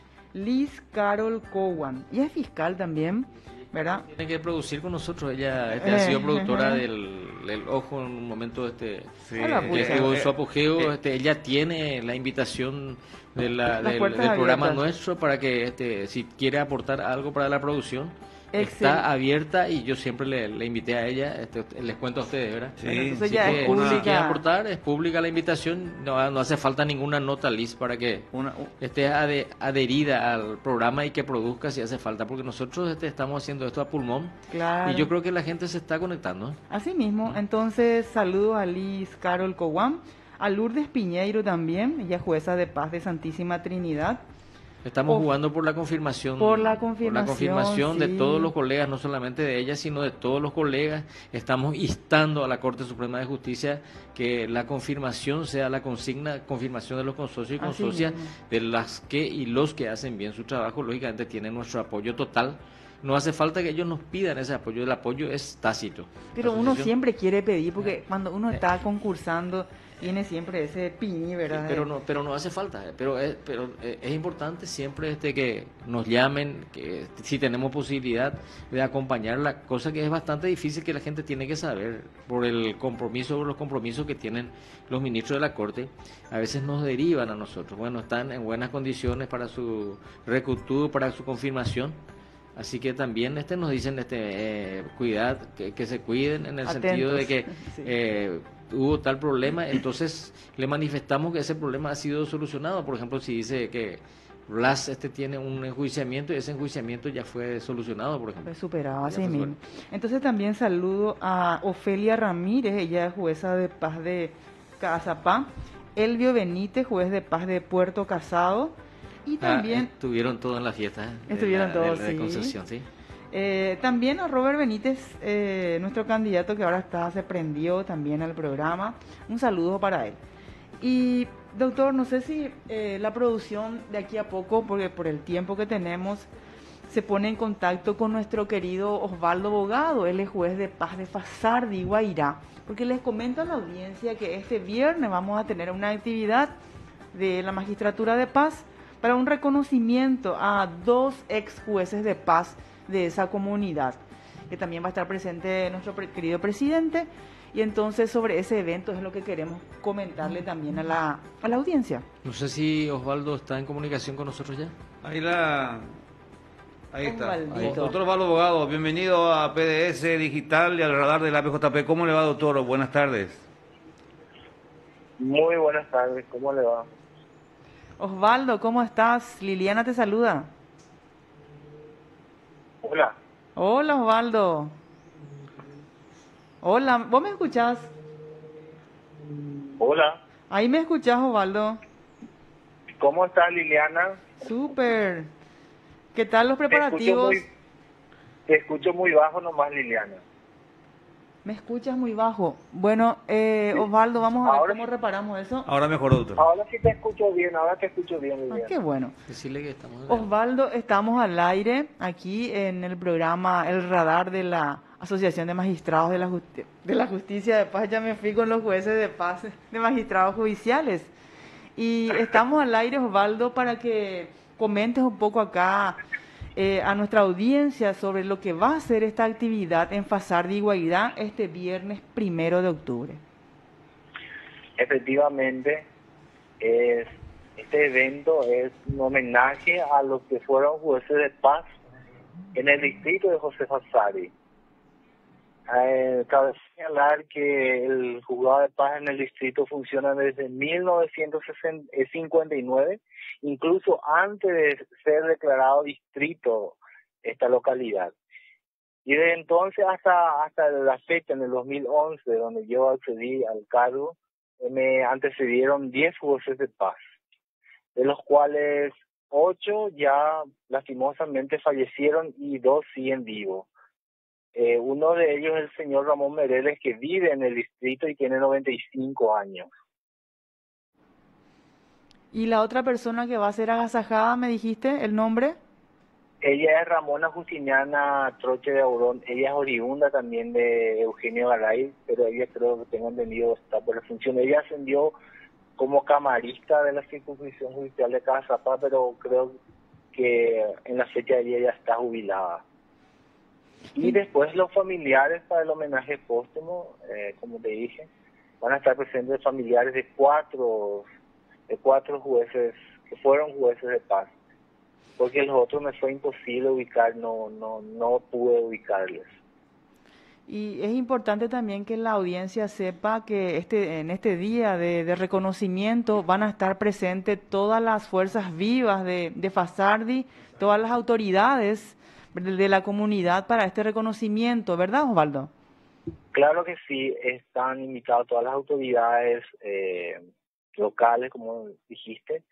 Liz Carol Cowan, ella es fiscal también, ¿verdad? Tiene que producir con nosotros, ella este, ha sido productora del, del Ojo en un momento este, Sí. que estuvo en su apogeo, este, ella tiene la invitación de la, Las del, puertas del programa abiertas. nuestro para que este, si quiere aportar algo para la producción, Excelente. está abierta y yo siempre le, le invité a ella, este, les cuento a ustedes, ¿verdad? Sí. Bueno, entonces Así ya que es si pública. quiere aportar, es pública la invitación, no, no hace falta ninguna nota, Liz, para que Una, esté ade- adherida al programa y que produzca si hace falta, porque nosotros este, estamos haciendo esto a pulmón Claro. y yo creo que la gente se está conectando. Así mismo, entonces saludos a Liz Carol Cowan, a Lourdes Piñeiro también, ella es jueza de paz de Santísima Trinidad. Estamos Por- jugando por la confirmación, por la por la confirmación, confirmación de sí. todos los colegas, no solamente de ella, sino de todos los colegas. Estamos instando a la Corte Suprema de Justicia que la confirmación sea la consigna, confirmación de los consorcios y Así consorcias, mismo. de las que y los que hacen bien su trabajo, lógicamente tienen nuestro apoyo total. No hace falta que ellos nos pidan ese apoyo, el apoyo es tácito. Pero La uno asociación- siempre quiere pedir, porque cuando uno está concursando, tiene siempre ese piñi, ¿verdad? Pero no, pero no hace falta. Pero es, pero eh, es importante siempre este que nos llamen, que si tenemos posibilidad de acompañar la cosa que es bastante difícil que la gente tiene que saber por el compromiso, por los compromisos que tienen los ministros de la Corte. A veces nos derivan a nosotros. Bueno, están en buenas condiciones para su recutudo, para su confirmación. Así que también este nos dicen este eh, cuidad, que, que se cuiden en el Atentos. sentido de que Sí. eh, hubo tal problema, entonces le manifestamos que ese problema ha sido solucionado. Por ejemplo, si dice que Blas este tiene un enjuiciamiento y ese enjuiciamiento ya fue solucionado, por ejemplo. Fue superado, Ya así fue mismo. Entonces también saludo a Ofelia Ramírez, ella es jueza de paz de Cazapá, Elvio Benítez, juez de paz de Puerto Casado, y también... Ah, estuvieron todos en la fiesta. ¿eh? de Estuvieron la- todos, de, de sí. Concepción, sí. Eh, también a Robert Benítez, eh, nuestro candidato que ahora está, se prendió también al programa. Un saludo para él. Y doctor, no sé si eh, la producción de aquí a poco, porque por el tiempo que tenemos, se pone en contacto con nuestro querido Osvaldo Bogado, él es juez de paz de Fasardi, Guairá, porque les comento a la audiencia que este viernes vamos a tener una actividad de la Magistratura de Paz para un reconocimiento a dos ex jueces de paz de esa comunidad, que también va a estar presente nuestro pre- querido presidente, y entonces sobre ese evento es lo que queremos comentarle también a la, a la audiencia. No sé si Osvaldo está en comunicación con nosotros ya. Ahí la... Ahí está. Osvaldito. Ahí. Doctor Osvaldo Bogado, bienvenido a P D S Digital y al radar de la P J P. ¿Cómo le va, doctor? Buenas tardes. Muy buenas tardes, ¿cómo le va? Osvaldo, ¿cómo estás? Liliana te saluda. Hola. Hola, Osvaldo. Hola, ¿vos me escuchás? Hola. Ahí me escuchás, Osvaldo. ¿Cómo está Liliana? Súper. ¿Qué tal los Te escucho preparativos? muy, te escucho muy bajo nomás, Liliana. Me escuchas muy bajo. Bueno, eh, Osvaldo, vamos a ver Ahora cómo reparamos eso. Ahora mejoró, doctor. Ahora sí te escucho bien, ahora te escucho bien, Ah, Liliana. qué bueno. Decirle que estamos... Osvaldo, estamos al aire aquí en el programa El Radar de la Asociación de Magistrados de la, Justi- de la Justicia de Paz. Ya me fui con los jueces de paz de magistrados judiciales. Y estamos al aire, Osvaldo, para que comentes un poco acá eh, a nuestra audiencia sobre lo que va a ser esta actividad en Fasardi, Guairá, este viernes primero de octubre. Efectivamente, es, este evento es un homenaje a los que fueron jueces de paz en el distrito de José Fasari. Eh, cabe señalar que el juzgado de paz en el distrito funciona desde mil novecientos cincuenta y nueve, incluso antes de ser declarado distrito esta localidad. Y desde entonces hasta hasta la fecha, en el dos mil once, donde yo accedí al cargo, me antecedieron diez jueces de paz, de los cuales ocho ya lastimosamente fallecieron y dos siguen vivos. Eh, uno de ellos es el señor Ramón Mereles, que vive en el distrito y tiene noventa y cinco años. ¿Y la otra persona que va a ser agasajada, me dijiste el nombre? Ella es Ramona Justiniana Troche de Aurón. Ella es oriunda también de Eugenio Garay, pero ella, creo que tengo entendido, está por la función. Ella ascendió como camarista de la circunscripción judicial de Cazapá, pero creo que en la fecha de ella ya está jubilada. Y después los familiares para el homenaje póstumo, eh, como te dije, van a estar presentes familiares de cuatro, de cuatro jueces que fueron jueces de paz, porque los otros me fue imposible ubicar, no, no, no pude ubicarles. Y es importante también que la audiencia sepa que este en este día de, de reconocimiento van a estar presentes todas las fuerzas vivas de, de FASARDI, todas las autoridades de, de la comunidad para este reconocimiento, ¿verdad, Osvaldo? Claro que sí, están invitadas todas las autoridades eh, locales, como dijiste,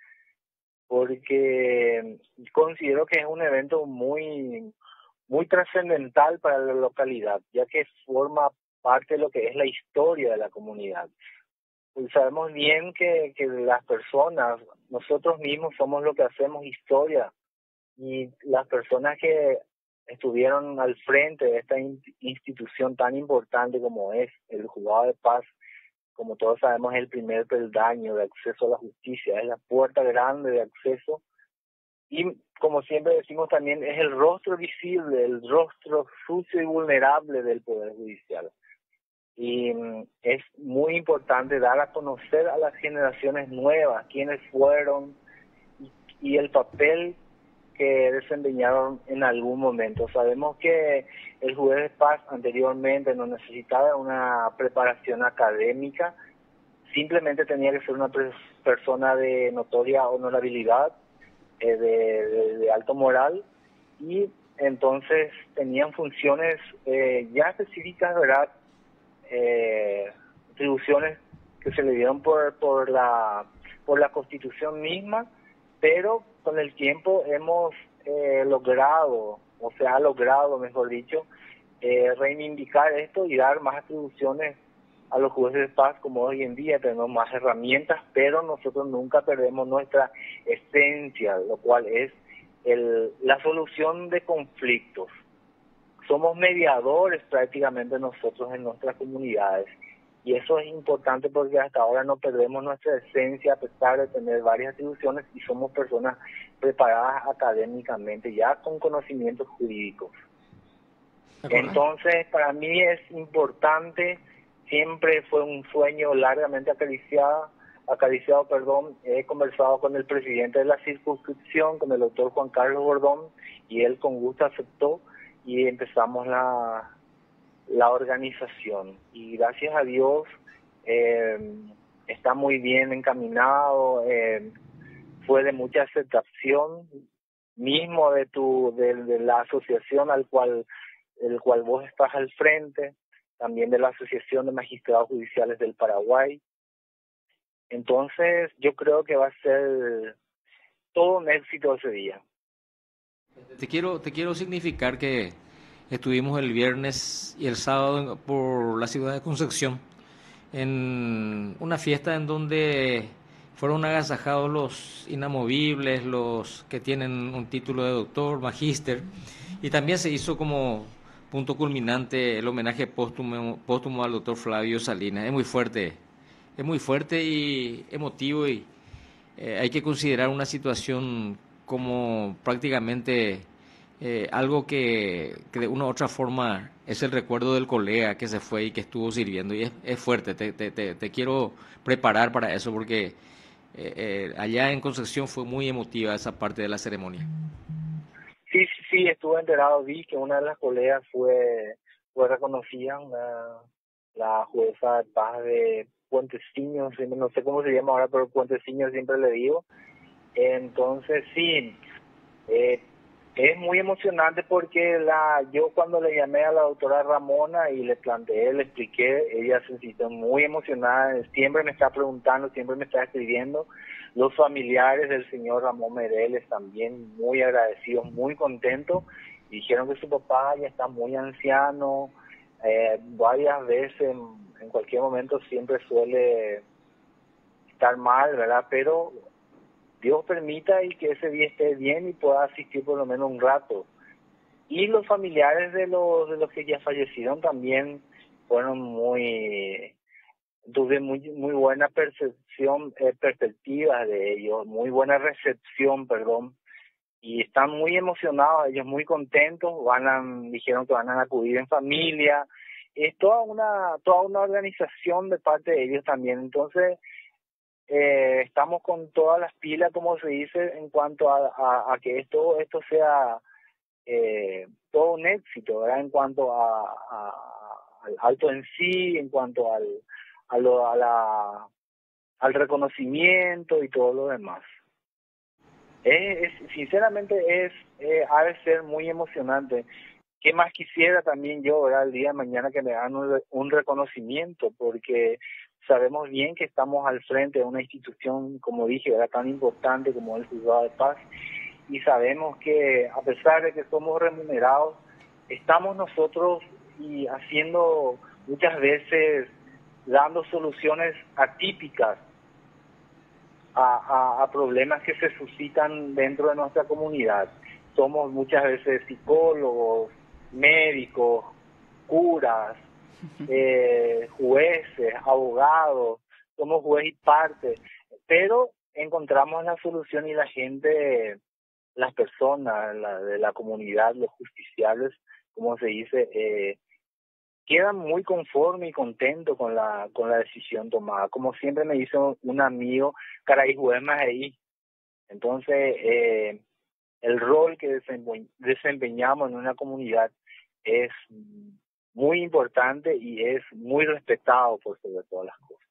porque considero que es un evento muy muy trascendental para la localidad, ya que forma parte de lo que es la historia de la comunidad. Pues sabemos bien que, que las personas, nosotros mismos somos lo que hacemos historia, y las personas que estuvieron al frente de esta institución tan importante como es el Juzgado de Paz, como todos sabemos, es el primer peldaño de acceso a la justicia, es la puerta grande de acceso. Y como siempre decimos también, es el rostro visible, el rostro sucio y vulnerable del Poder Judicial. Y mm, es muy importante dar a conocer a las generaciones nuevas quiénes fueron y, y el papel que desempeñaron en algún momento. Sabemos que el juez de paz anteriormente no necesitaba una preparación académica, simplemente tenía que ser una persona de notoria honorabilidad, De, de, de alto moral, y entonces tenían funciones eh, ya específicas, ¿verdad? Eh, atribuciones que se le dieron por por la por la Constitución misma, pero con el tiempo hemos eh, logrado, o se ha logrado, mejor dicho, eh, reivindicar esto y dar más atribuciones a los jueces de paz. Como hoy en día tenemos más herramientas, pero nosotros nunca perdemos nuestra esencia, lo cual es el, la solución de conflictos. Somos mediadores prácticamente nosotros en nuestras comunidades, y eso es importante porque hasta ahora no perdemos nuestra esencia a pesar de tener varias atribuciones, y somos personas preparadas académicamente, ya con conocimientos jurídicos. Entonces, para mí es importante. Siempre fue un sueño largamente acariciado, acariciado, perdón. He conversado con el presidente de la circunscripción, con el doctor Juan Carlos Gordón, y él con gusto aceptó, y empezamos la, la organización. Y gracias a Dios eh, está muy bien encaminado, eh, fue de mucha aceptación, mismo de tu de, de la asociación al cual el cual vos estás al frente, también de la Asociación de Magistrados Judiciales del Paraguay. Entonces, yo creo que va a ser todo un éxito ese día. Te quiero, te quiero significar que estuvimos el viernes y el sábado por la ciudad de Concepción en una fiesta en donde fueron agasajados los inamovibles, los que tienen un título de doctor, magíster, y también se hizo como punto culminante el homenaje póstumo, póstumo al doctor Flavio Salinas. Es muy fuerte, es muy fuerte y emotivo, y eh, hay que considerar una situación como prácticamente eh, algo que, que de una u otra forma es el recuerdo del colega que se fue y que estuvo sirviendo, y es, es fuerte. Te, te, te, te quiero preparar para eso porque eh, eh, allá en Concepción fue muy emotiva esa parte de la ceremonia. Sí, sí, sí, estuve enterado, vi que una de las colegas fue, fue reconocida, una, la jueza de paz de Puenteciño, no sé cómo se llama ahora, pero Puenteciño siempre le digo. Entonces, sí, eh, es muy emocionante porque la yo cuando le llamé a la doctora Ramona y le planteé, le expliqué, ella se sintió muy emocionada, siempre me está preguntando, siempre me está escribiendo. Los familiares del señor Ramón Mereles también muy agradecidos, muy contentos, Dijeron que su papá ya está muy anciano, eh, varias veces, en, en cualquier momento siempre suele estar mal, ¿verdad? Pero Dios permita y que ese día esté bien y pueda asistir por lo menos un rato. Y los familiares de los, de los que ya fallecieron también fueron muy... Tuve muy muy buena percepción, eh, perspectiva de ellos, muy buena recepción, perdón, y están muy emocionados, ellos muy contentos, van a, dijeron que van a acudir en familia, es toda una toda una organización de parte de ellos también, entonces eh, estamos con todas las pilas, como se dice, en cuanto a, a, a que esto esto sea eh, todo un éxito, ¿verdad? En cuanto a, a, al acto en sí, en cuanto al A lo, a la, al reconocimiento y todo lo demás. Es, es sinceramente es eh, ha de ser muy emocionante. ¿Qué más quisiera también yo, ¿verdad? El día de mañana que me hagan un, un reconocimiento, porque sabemos bien que estamos al frente de una institución, como dije, ¿verdad? Tan importante como el Juzgado de Paz, y sabemos que a pesar de que somos remunerados, estamos nosotros y haciendo muchas veces dando soluciones atípicas a, a, a problemas que se suscitan dentro de nuestra comunidad. Somos muchas veces psicólogos, médicos, curas, eh, jueces, abogados, somos juez y parte, pero encontramos la solución y la gente, las personas la, de la comunidad, los justiciables, como se dice, eh, quedan muy conformes y contentos con la con la decisión tomada. Como siempre me dice un amigo, caray, juguemos ahí. Entonces, eh, el rol que desempeñamos en una comunidad es muy importante y es muy respetado por sobre todas las cosas.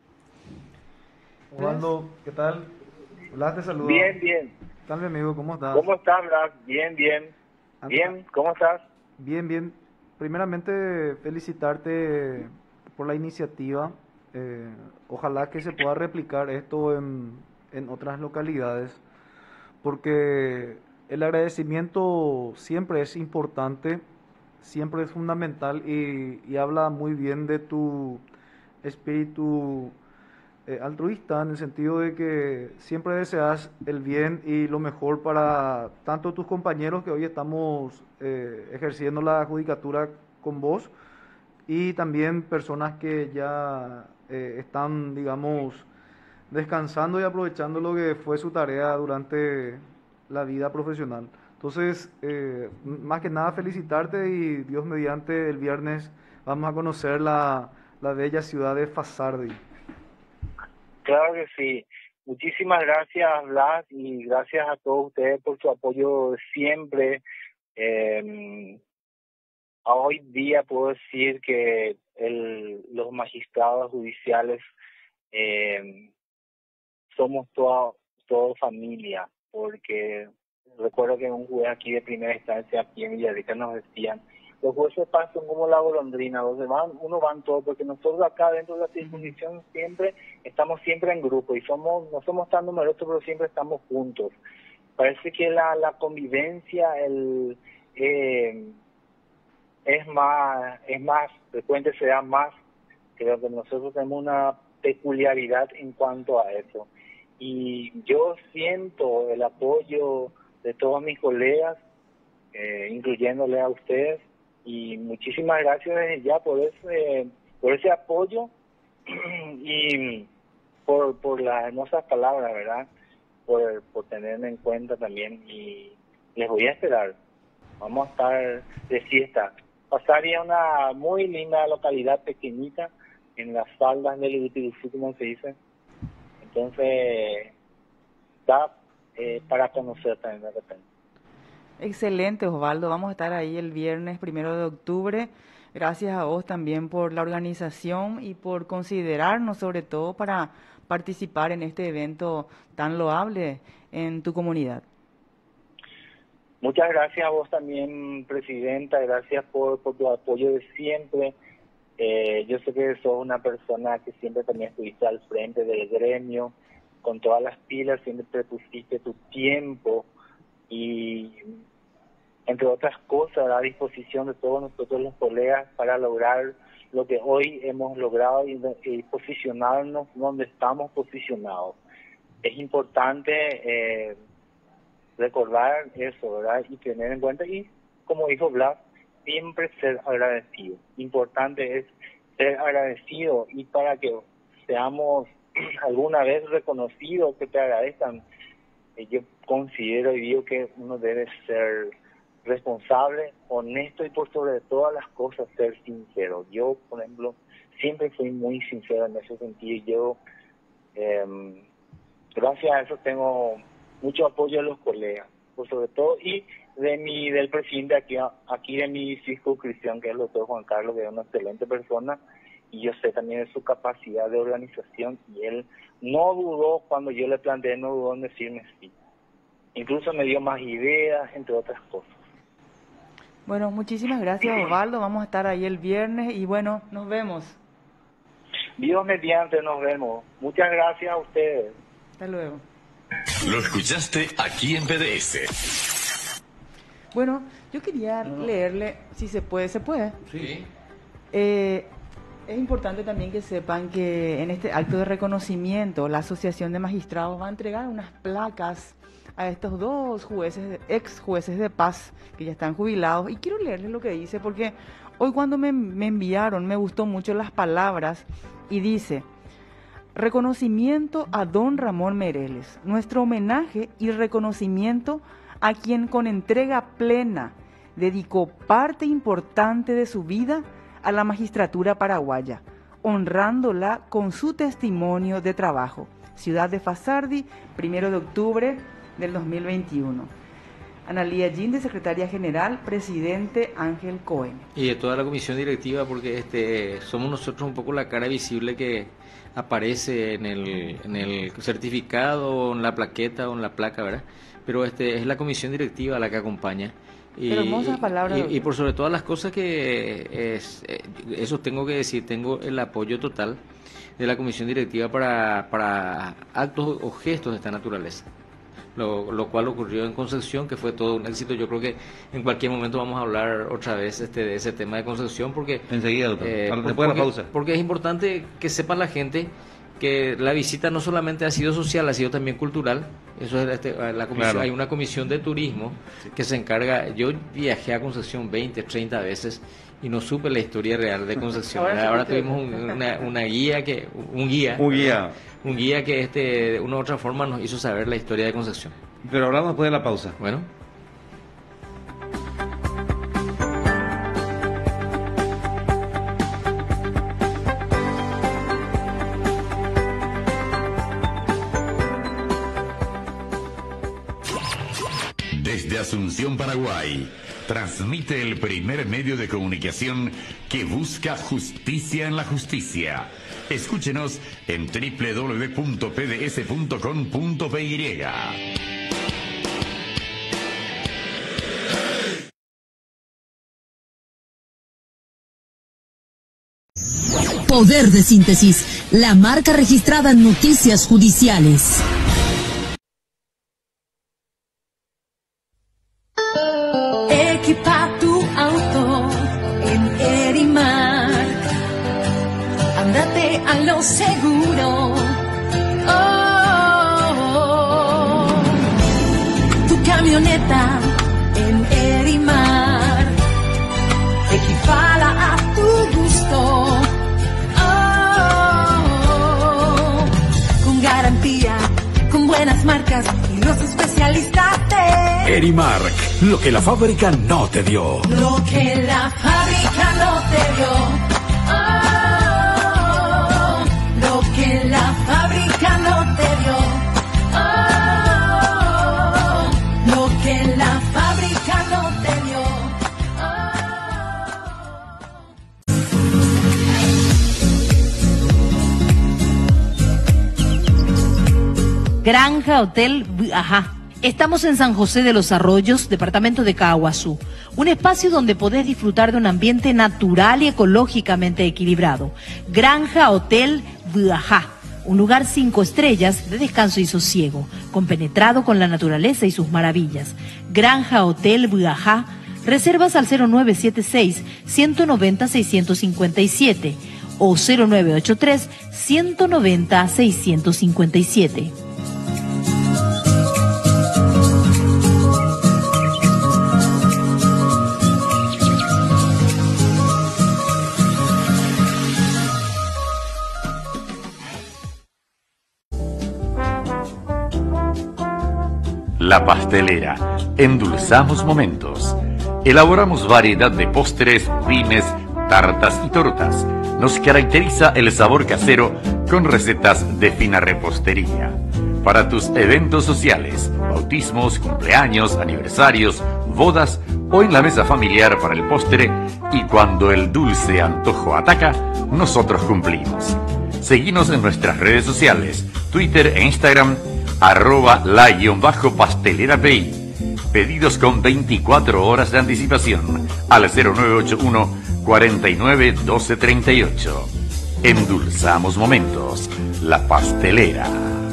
Osvaldo, ¿qué tal? Blas te saluda. Bien, bien. ¿Qué tal, mi amigo? ¿Cómo estás? ¿Cómo estás, Blas? Bien, bien. Bien, ¿cómo estás? Bien, bien. Primeramente, felicitarte por la iniciativa. Eh, ojalá que se pueda replicar esto en, en otras localidades, porque el agradecimiento siempre es importante, siempre es fundamental y, y habla muy bien de tu espíritu eh, altruista, en el sentido de que siempre deseas el bien y lo mejor para tanto tus compañeros que hoy estamos eh, ejerciendo la judicatura con vos, y también personas que ya eh, están, digamos, descansando y aprovechando lo que fue su tarea durante la vida profesional. Entonces, eh, más que nada felicitarte, y Dios mediante el viernes vamos a conocer la, la bella ciudad de Fasardi. Claro que sí. Muchísimas gracias, Blas, y gracias a todos ustedes por su apoyo de siempre. Eh, hoy día puedo decir que el, los magistrados judiciales eh, somos toda, toda familia, porque recuerdo que un juez aquí de primera instancia, aquí en Villarrica, nos decían: los jueces pasan como la golondrina, los demás, uno van todos, porque nosotros acá dentro de la circunscripción siempre estamos siempre en grupo y somos no somos tan numerosos, pero siempre estamos juntos. Parece que la, la convivencia el eh, es más es más frecuente, se da más. Creo que nosotros tenemos una peculiaridad en cuanto a eso. Y yo siento el apoyo de todos mis colegas, eh, incluyéndole a ustedes, y muchísimas gracias desde ya por ese por ese apoyo y por por las hermosas palabras, ¿verdad? Por, por tenerme en cuenta también, y les voy a esperar. Vamos a estar de fiesta. Pasaría una muy linda localidad pequeñita en las faldas del Ibitiruzú, como se dice. Entonces, está eh, para conocer también de repente. Excelente, Osvaldo. Vamos a estar ahí el viernes primero de octubre. Gracias a vos también por la organización y por considerarnos, sobre todo, para participar en este evento tan loable en tu comunidad. Muchas gracias a vos también, Presidenta. Gracias por, por tu apoyo de siempre. Eh, yo sé que sos una persona que siempre también estuviste al frente del gremio, con todas las pilas, siempre te pusiste tu tiempo, y entre otras cosas, a disposición de todos nosotros los colegas para lograr lo que hoy hemos logrado y, y posicionarnos donde estamos posicionados. Es importante eh, recordar eso, ¿verdad? Y tener en cuenta, y como dijo Blas, siempre ser agradecido. Importante es ser agradecido, y para que seamos alguna vez reconocidos, que te agradezcan, eh, yo considero y digo que uno debe ser responsable, honesto y por sobre todas las cosas ser sincero. Yo, por ejemplo, siempre fui muy sincero en ese sentido. Yo, eh, gracias a eso, tengo mucho apoyo de los colegas, por sobre todo, y de mi del presidente aquí, aquí de mi circunscripción, que es el doctor Juan Carlos, que es una excelente persona, y yo sé también de su capacidad de organización, y él no dudó cuando yo le planteé, no dudó en decirme sí. Incluso me dio más ideas, entre otras cosas. Bueno, muchísimas gracias, Osvaldo. Vamos a estar ahí el viernes y bueno, nos vemos. Dios mediante, nos vemos. Muchas gracias a ustedes. Hasta luego. Lo escuchaste aquí en P D S. Bueno, yo quería no. leerle, si se puede, se puede. Sí. Eh, es importante también que sepan que en este acto de reconocimiento la Asociación de Magistrados va a entregar unas placas a estos dos jueces, ex jueces de paz que ya están jubilados, y quiero leerles lo que dice porque hoy cuando me, me enviaron me gustó mucho las palabras, y dice: reconocimiento a don Ramón Meireles, nuestro homenaje y reconocimiento a quien con entrega plena dedicó parte importante de su vida a la magistratura paraguaya, honrándola con su testimonio de trabajo. Ciudad de Fasardi, primero de octubre del dos mil veintiuno. Analía Ginde, secretaria general, presidente Ángel Cohen. Y de toda la comisión directiva, porque este somos nosotros un poco la cara visible que aparece en el, en el certificado, en la plaqueta o en la placa, ¿verdad? Pero este es la comisión directiva la que acompaña. Y, Pero hermosas palabras. Y, y por sobre todas las cosas que es, eso tengo que decir, tengo el apoyo total de la comisión directiva para, para actos o gestos de esta naturaleza. Lo, lo cual ocurrió en Concepción, que fue todo un éxito. Yo creo que en cualquier momento vamos a hablar otra vez este de ese tema de Concepción, porque enseguida, doctor, eh, después porque, de la pausa. Porque es importante que sepa la gente que la visita no solamente ha sido social, ha sido también cultural. Eso es este, la comisión, claro. Hay una comisión de turismo que se encarga. Yo viajé a Concepción veinte, treinta veces y no supe la historia real de Concepción. Ahora, Ahora tuvimos un, una, una guía que un guía un guía un guía que este de una u otra forma nos hizo saber la historia de Concepción. Pero hablamos después de la pausa. Bueno. Desde Asunción, Paraguay, transmite el primer medio de comunicación que busca justicia en la justicia. Escúchenos en doble u doble u doble u punto p d s punto com punto p y. Poder de Síntesis, la marca registrada en noticias judiciales. Equipa tu auto en Erimark. Ándate a lo seguro. Oh, tu camioneta en Erimark. Equipala a tu gusto. Oh, con garantía, con buenas marcas y los especialistas de Erimark, lo que la fábrica no te dio. Lo que la fábrica no te dio. Oh, lo que la fábrica no te dio. Oh, lo que la fábrica no te dio. Oh. Granja Hotel, ajá. Estamos en San José de los Arroyos, departamento de Caaguazú, un espacio donde podés disfrutar de un ambiente natural y ecológicamente equilibrado. Granja Hotel Buajá, un lugar cinco estrellas de descanso y sosiego, compenetrado con la naturaleza y sus maravillas. Granja Hotel Buajá. Reservas al cero nueve siete seis, uno nueve cero, seis cinco siete o cero nueve ocho tres, uno nueve cero, seis cinco siete. La Pastelera. Endulzamos momentos. Elaboramos variedad de postres, budines, tartas y tortas. Nos caracteriza el sabor casero con recetas de fina repostería. Para tus eventos sociales, bautismos, cumpleaños, aniversarios, bodas o en la mesa familiar para el postre, y cuando el dulce antojo ataca, nosotros cumplimos. Seguinos en nuestras redes sociales, Twitter e Instagram, arroba la-pastelera pi. Pedidos con veinticuatro horas de anticipación al cero nueve ocho uno, cuarenta y nueve, doce treinta y ocho. Endulzamos momentos. La Pastelera.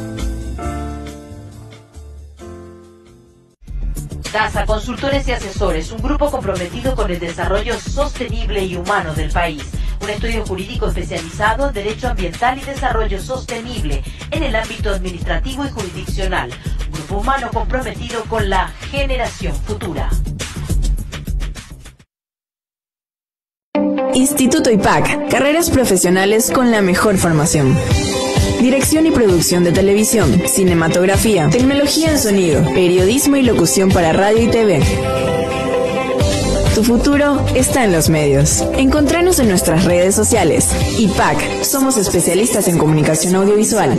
DASA Consultores y Asesores, un grupo comprometido con el desarrollo sostenible y humano del país. Un estudio jurídico especializado en Derecho Ambiental y Desarrollo Sostenible en el ámbito administrativo y jurisdiccional. Un grupo humano comprometido con la generación futura. Instituto I P A C, carreras profesionales con la mejor formación. Dirección y producción de televisión, cinematografía, tecnología en sonido, periodismo y locución para radio y T V. Tu futuro está en los medios. Encontranos en nuestras redes sociales. I P A C, somos especialistas en comunicación audiovisual.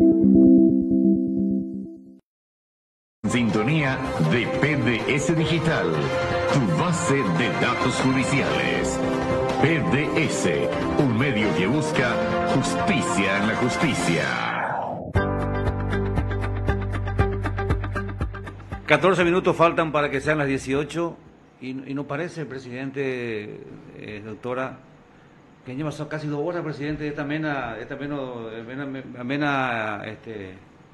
Sintonía de P D S Digital, tu base de datos judiciales. P D S, un medio que busca justicia en la justicia. catorce minutos faltan para que sean las dieciocho y, y no parece, presidente, eh, doctora, que ya pasó casi dos horas, presidente, de esta amena, esta amena, amena, amena, este,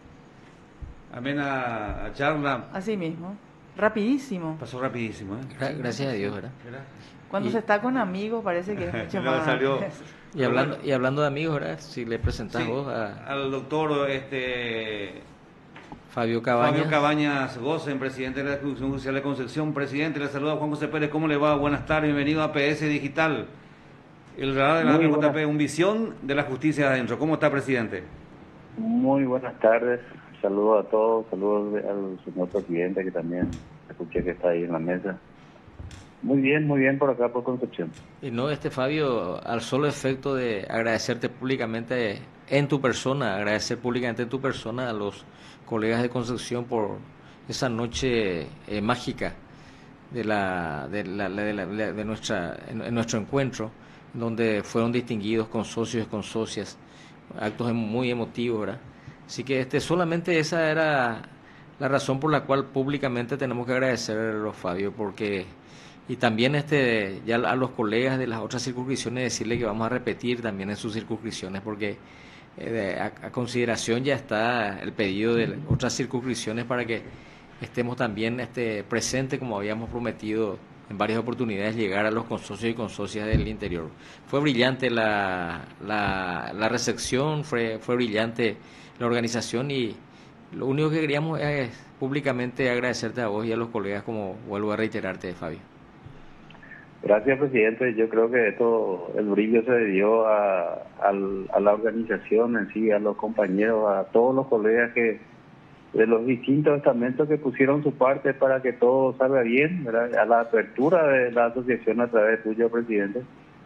amena charla. Así mismo, rapidísimo. Pasó rapidísimo, ¿eh? Gracias a Dios, ¿verdad? Cuando y, se está con amigos parece que es mucho más. Salió. Y hablando, y hablando de amigos, ¿verdad? Si le presentás sí, vos a... al doctor este Fabio Cabañas. Fabio Cabañas Gosen, presidente de la Institución Judicial de Concepción. Presidente, le saluda Juan José Pérez. ¿Cómo le va? Buenas tardes, bienvenido a P D S Digital. El radar de la M J P, un visión de la justicia adentro. ¿Cómo está, presidente? Muy buenas tardes. Saludos a todos, saludos al señor presidente que también escuché que está ahí en la mesa. Muy bien, muy bien por acá, por Concepción. Y no, este Fabio, al solo efecto de agradecerte públicamente en tu persona, agradecer públicamente en tu persona a los colegas de Concepción por esa noche eh, mágica de la de, la, de, la, de nuestra en, en nuestro encuentro, donde fueron distinguidos con socios y con socias, actos muy emotivos, ¿verdad? Así que este solamente esa era la razón por la cual públicamente tenemos que agradecerlo, Fabio, porque y también este ya a los colegas de las otras circunscripciones decirle que vamos a repetir también en sus circunscripciones, porque eh, a, a consideración ya está el pedido de otras circunscripciones para que estemos también este presentes, como habíamos prometido en varias oportunidades, llegar a los consocios y consocias del interior. Fue brillante la, la, la recepción, fue, fue brillante la organización, y lo único que queríamos es públicamente agradecerte a vos y a los colegas, como vuelvo a reiterarte, Fabio. Gracias, presidente. Yo creo que esto, el brillo se debió a, a, a la organización en sí, a los compañeros, a todos los colegas que de los distintos estamentos que pusieron su parte para que todo salga bien, ¿verdad? A la apertura de la asociación a través tuyo, presidente.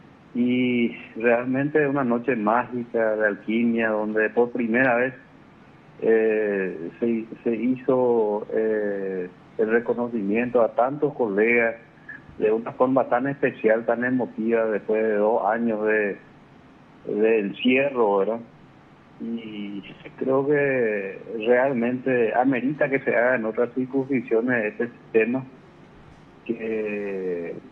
Y realmente una noche mágica de alquimia, donde por primera vez eh, se, se hizo eh, el reconocimiento a tantos colegas de una forma tan especial, tan emotiva, después de dos años de, de encierro, ¿verdad? Y creo que realmente amerita que se haga en otras circunscripciones este sistema, que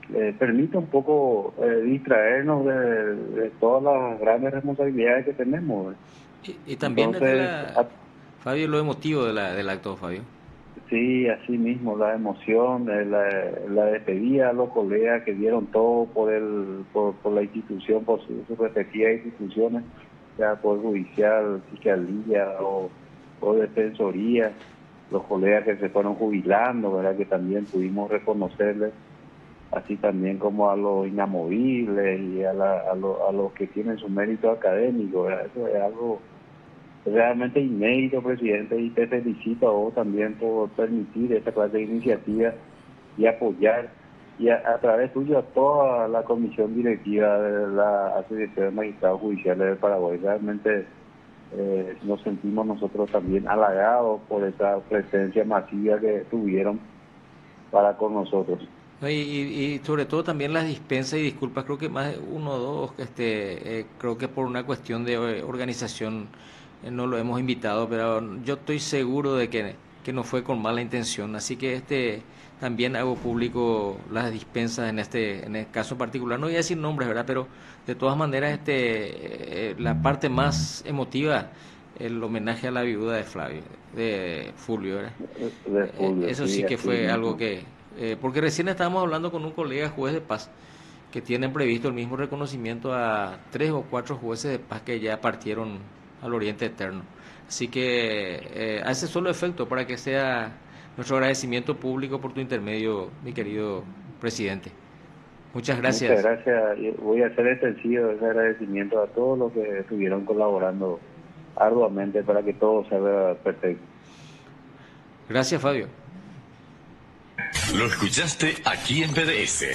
eh, permite un poco eh, distraernos de, de todas las grandes responsabilidades que tenemos. Y, y también Entonces, la, a, Fabio, lo emotivo de la, del acto, Fabio. Sí, así mismo, la emoción, la, la despedida a los colegas que dieron todo por el por, por la institución, por sus, sus respectivas instituciones, sea por judicial, fiscalía o, o defensoría, los colegas que se fueron jubilando, verdad que también pudimos reconocerles, así también como a los inamovibles y a, la, a, lo, a los que tienen su mérito académico, ¿verdad? Eso es algo realmente inédito, presidente, y te felicito a vos también por permitir esta clase de iniciativa y apoyar, y a, a través tuyo a toda la comisión directiva de la Asociación de Magistrados Judiciales del Paraguay. Realmente eh, nos sentimos nosotros también halagados por esa presencia masiva que tuvieron para con nosotros. Y, y, y sobre todo también las dispensas y disculpas, creo que más de uno o dos, este, eh, creo que por una cuestión de organización no lo hemos invitado, pero yo estoy seguro de que, que no fue con mala intención, así que este también hago público las dispensas en este en el caso particular, no voy a decir nombres, ¿verdad? Pero de todas maneras este eh, la parte más emotiva, el homenaje a la viuda de Flavio, de Fulvio, ¿verdad? De Fulvio, eh, eso sí, sí que fue mismo. Algo que, eh, porque recién estábamos hablando con un colega juez de paz que tienen previsto el mismo reconocimiento a tres o cuatro jueces de paz que ya partieron al Oriente Eterno. Así que eh, hace solo efecto para que sea nuestro agradecimiento público por tu intermedio, mi querido presidente. Muchas gracias. Muchas gracias. Voy a hacer extensivo ese agradecimiento a todos los que estuvieron colaborando arduamente para que todo salga perfecto. Gracias, Fabio. Lo escuchaste aquí en P D S.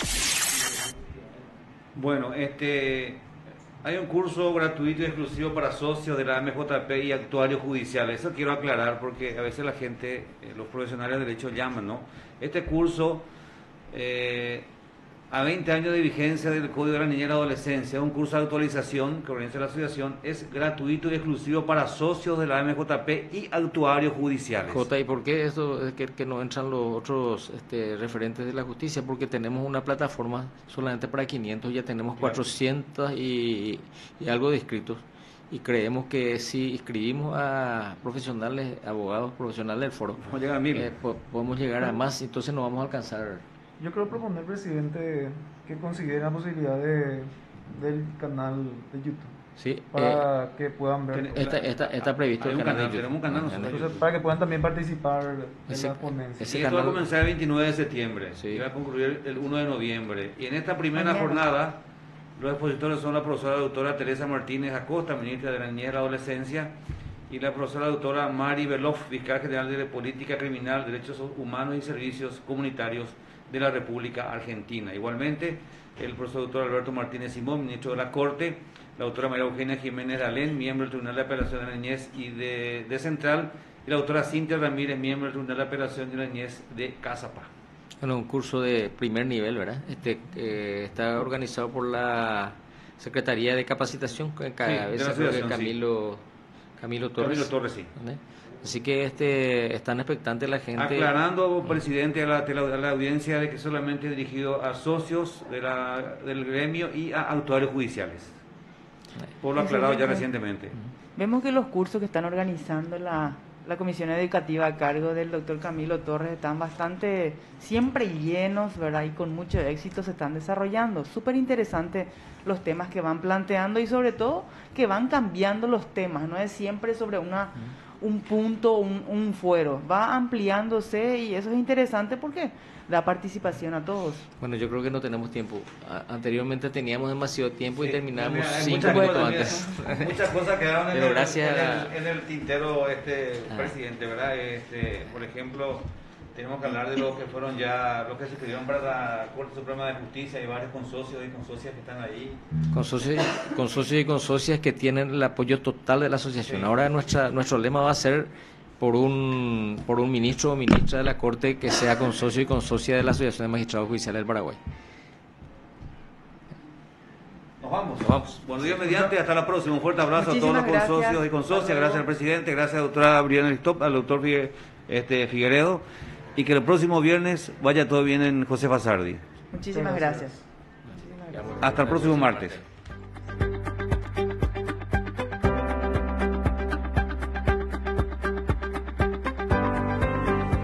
Bueno, este... hay un curso gratuito y exclusivo para socios de la A M J P y actuarios judiciales. Eso quiero aclarar porque a veces la gente, eh, los profesionales de derecho llaman, ¿no? Este curso, eh, a veinte años de vigencia del Código de la Niñez y la Adolescencia, un curso de actualización que organiza la asociación, es gratuito y exclusivo para socios de la A M J P y actuarios judiciales. Jota, ¿y por qué eso es que, que no entran los otros este, referentes de la justicia? Porque tenemos una plataforma solamente para quinientos, ya tenemos cuatrocientos y, y algo de inscritos. Y creemos que si inscribimos a profesionales, abogados profesionales del foro, podemos llegar a mil. Eh, po podemos llegar a más, entonces no vamos a alcanzar. Yo quiero proponer, presidente, que considere la posibilidad de, del canal de YouTube. Sí, para eh, que puedan ver. Está, está, está previsto el canal, canal de YouTube. Un canal Entonces, para que puedan también participar ese, en la ponencia. Ese y esto canal va a comenzar el veintinueve de septiembre sí. y va a concluir el uno de noviembre. Y en esta primera Mañana. jornada, los expositores son la profesora doctora Teresa Martínez Acosta, ministra de la Niñez y la Adolescencia, y la profesora doctora Mari Belov, fiscal general de Política Criminal, Derechos Humanos y Servicios Comunitarios de la República Argentina. Igualmente, el profesor doctor Alberto Martínez Simón, ministro de la Corte, la doctora María Eugenia Jiménez Alén, miembro del Tribunal de Apelación de la Niñez y de, de Central, y la doctora Cintia Ramírez, miembro del Tribunal de Apelación de la Niñez de Casapa. Bueno, un curso de primer nivel, ¿verdad? Este eh, está organizado por la Secretaría de Capacitación, que cada vez sí, que Camilo, sí. Camilo Torres. Camilo Torres, sí. ¿Vale? Así que este están expectantes la gente. Aclarando, presidente, a la, a la, a la audiencia de que solamente es dirigido a socios de la, del gremio y a actuarios judiciales. Por lo aclarado ya recientemente. Vemos que los cursos que están organizando la, la comisión educativa a cargo del doctor Camilo Torres están bastante, siempre llenos, ¿verdad? Y con mucho éxito se están desarrollando. Súper interesante los temas que van planteando y sobre todo que van cambiando los temas, no es siempre sobre una... un punto, un, un fuero, va ampliándose y eso es interesante porque da participación a todos. Bueno, yo creo que no tenemos tiempo. A, anteriormente teníamos demasiado tiempo sí, y terminamos mira, cinco minutos antes. Mira, muchas cosas quedaron en, Pero el, gracias en, a... el, en el tintero, este ah. presidente, ¿verdad? Este, por ejemplo, tenemos que hablar de los que fueron ya, los que se escribieron para la Corte Suprema de Justicia y varios consocios y consocias que están ahí. Consocios, consocios y consocias que tienen el apoyo total de la asociación. Sí. Ahora nuestra, nuestro lema va a ser por un por un ministro o ministra de la Corte que sea consocio y consocia de la Asociación de Magistrados Judiciales del Paraguay. Nos vamos. Nos vamos. Bueno, Dios mediante, hasta la próxima. Un fuerte abrazo Muchísimas a todos los consocios gracias. y consocias. Gracias al presidente, gracias a la doctora Briana Listop, al doctor Figue, este, Figueredo. Y que el próximo viernes vaya todo bien en Josefa Sardi. Muchísimas gracias. Hasta el próximo martes.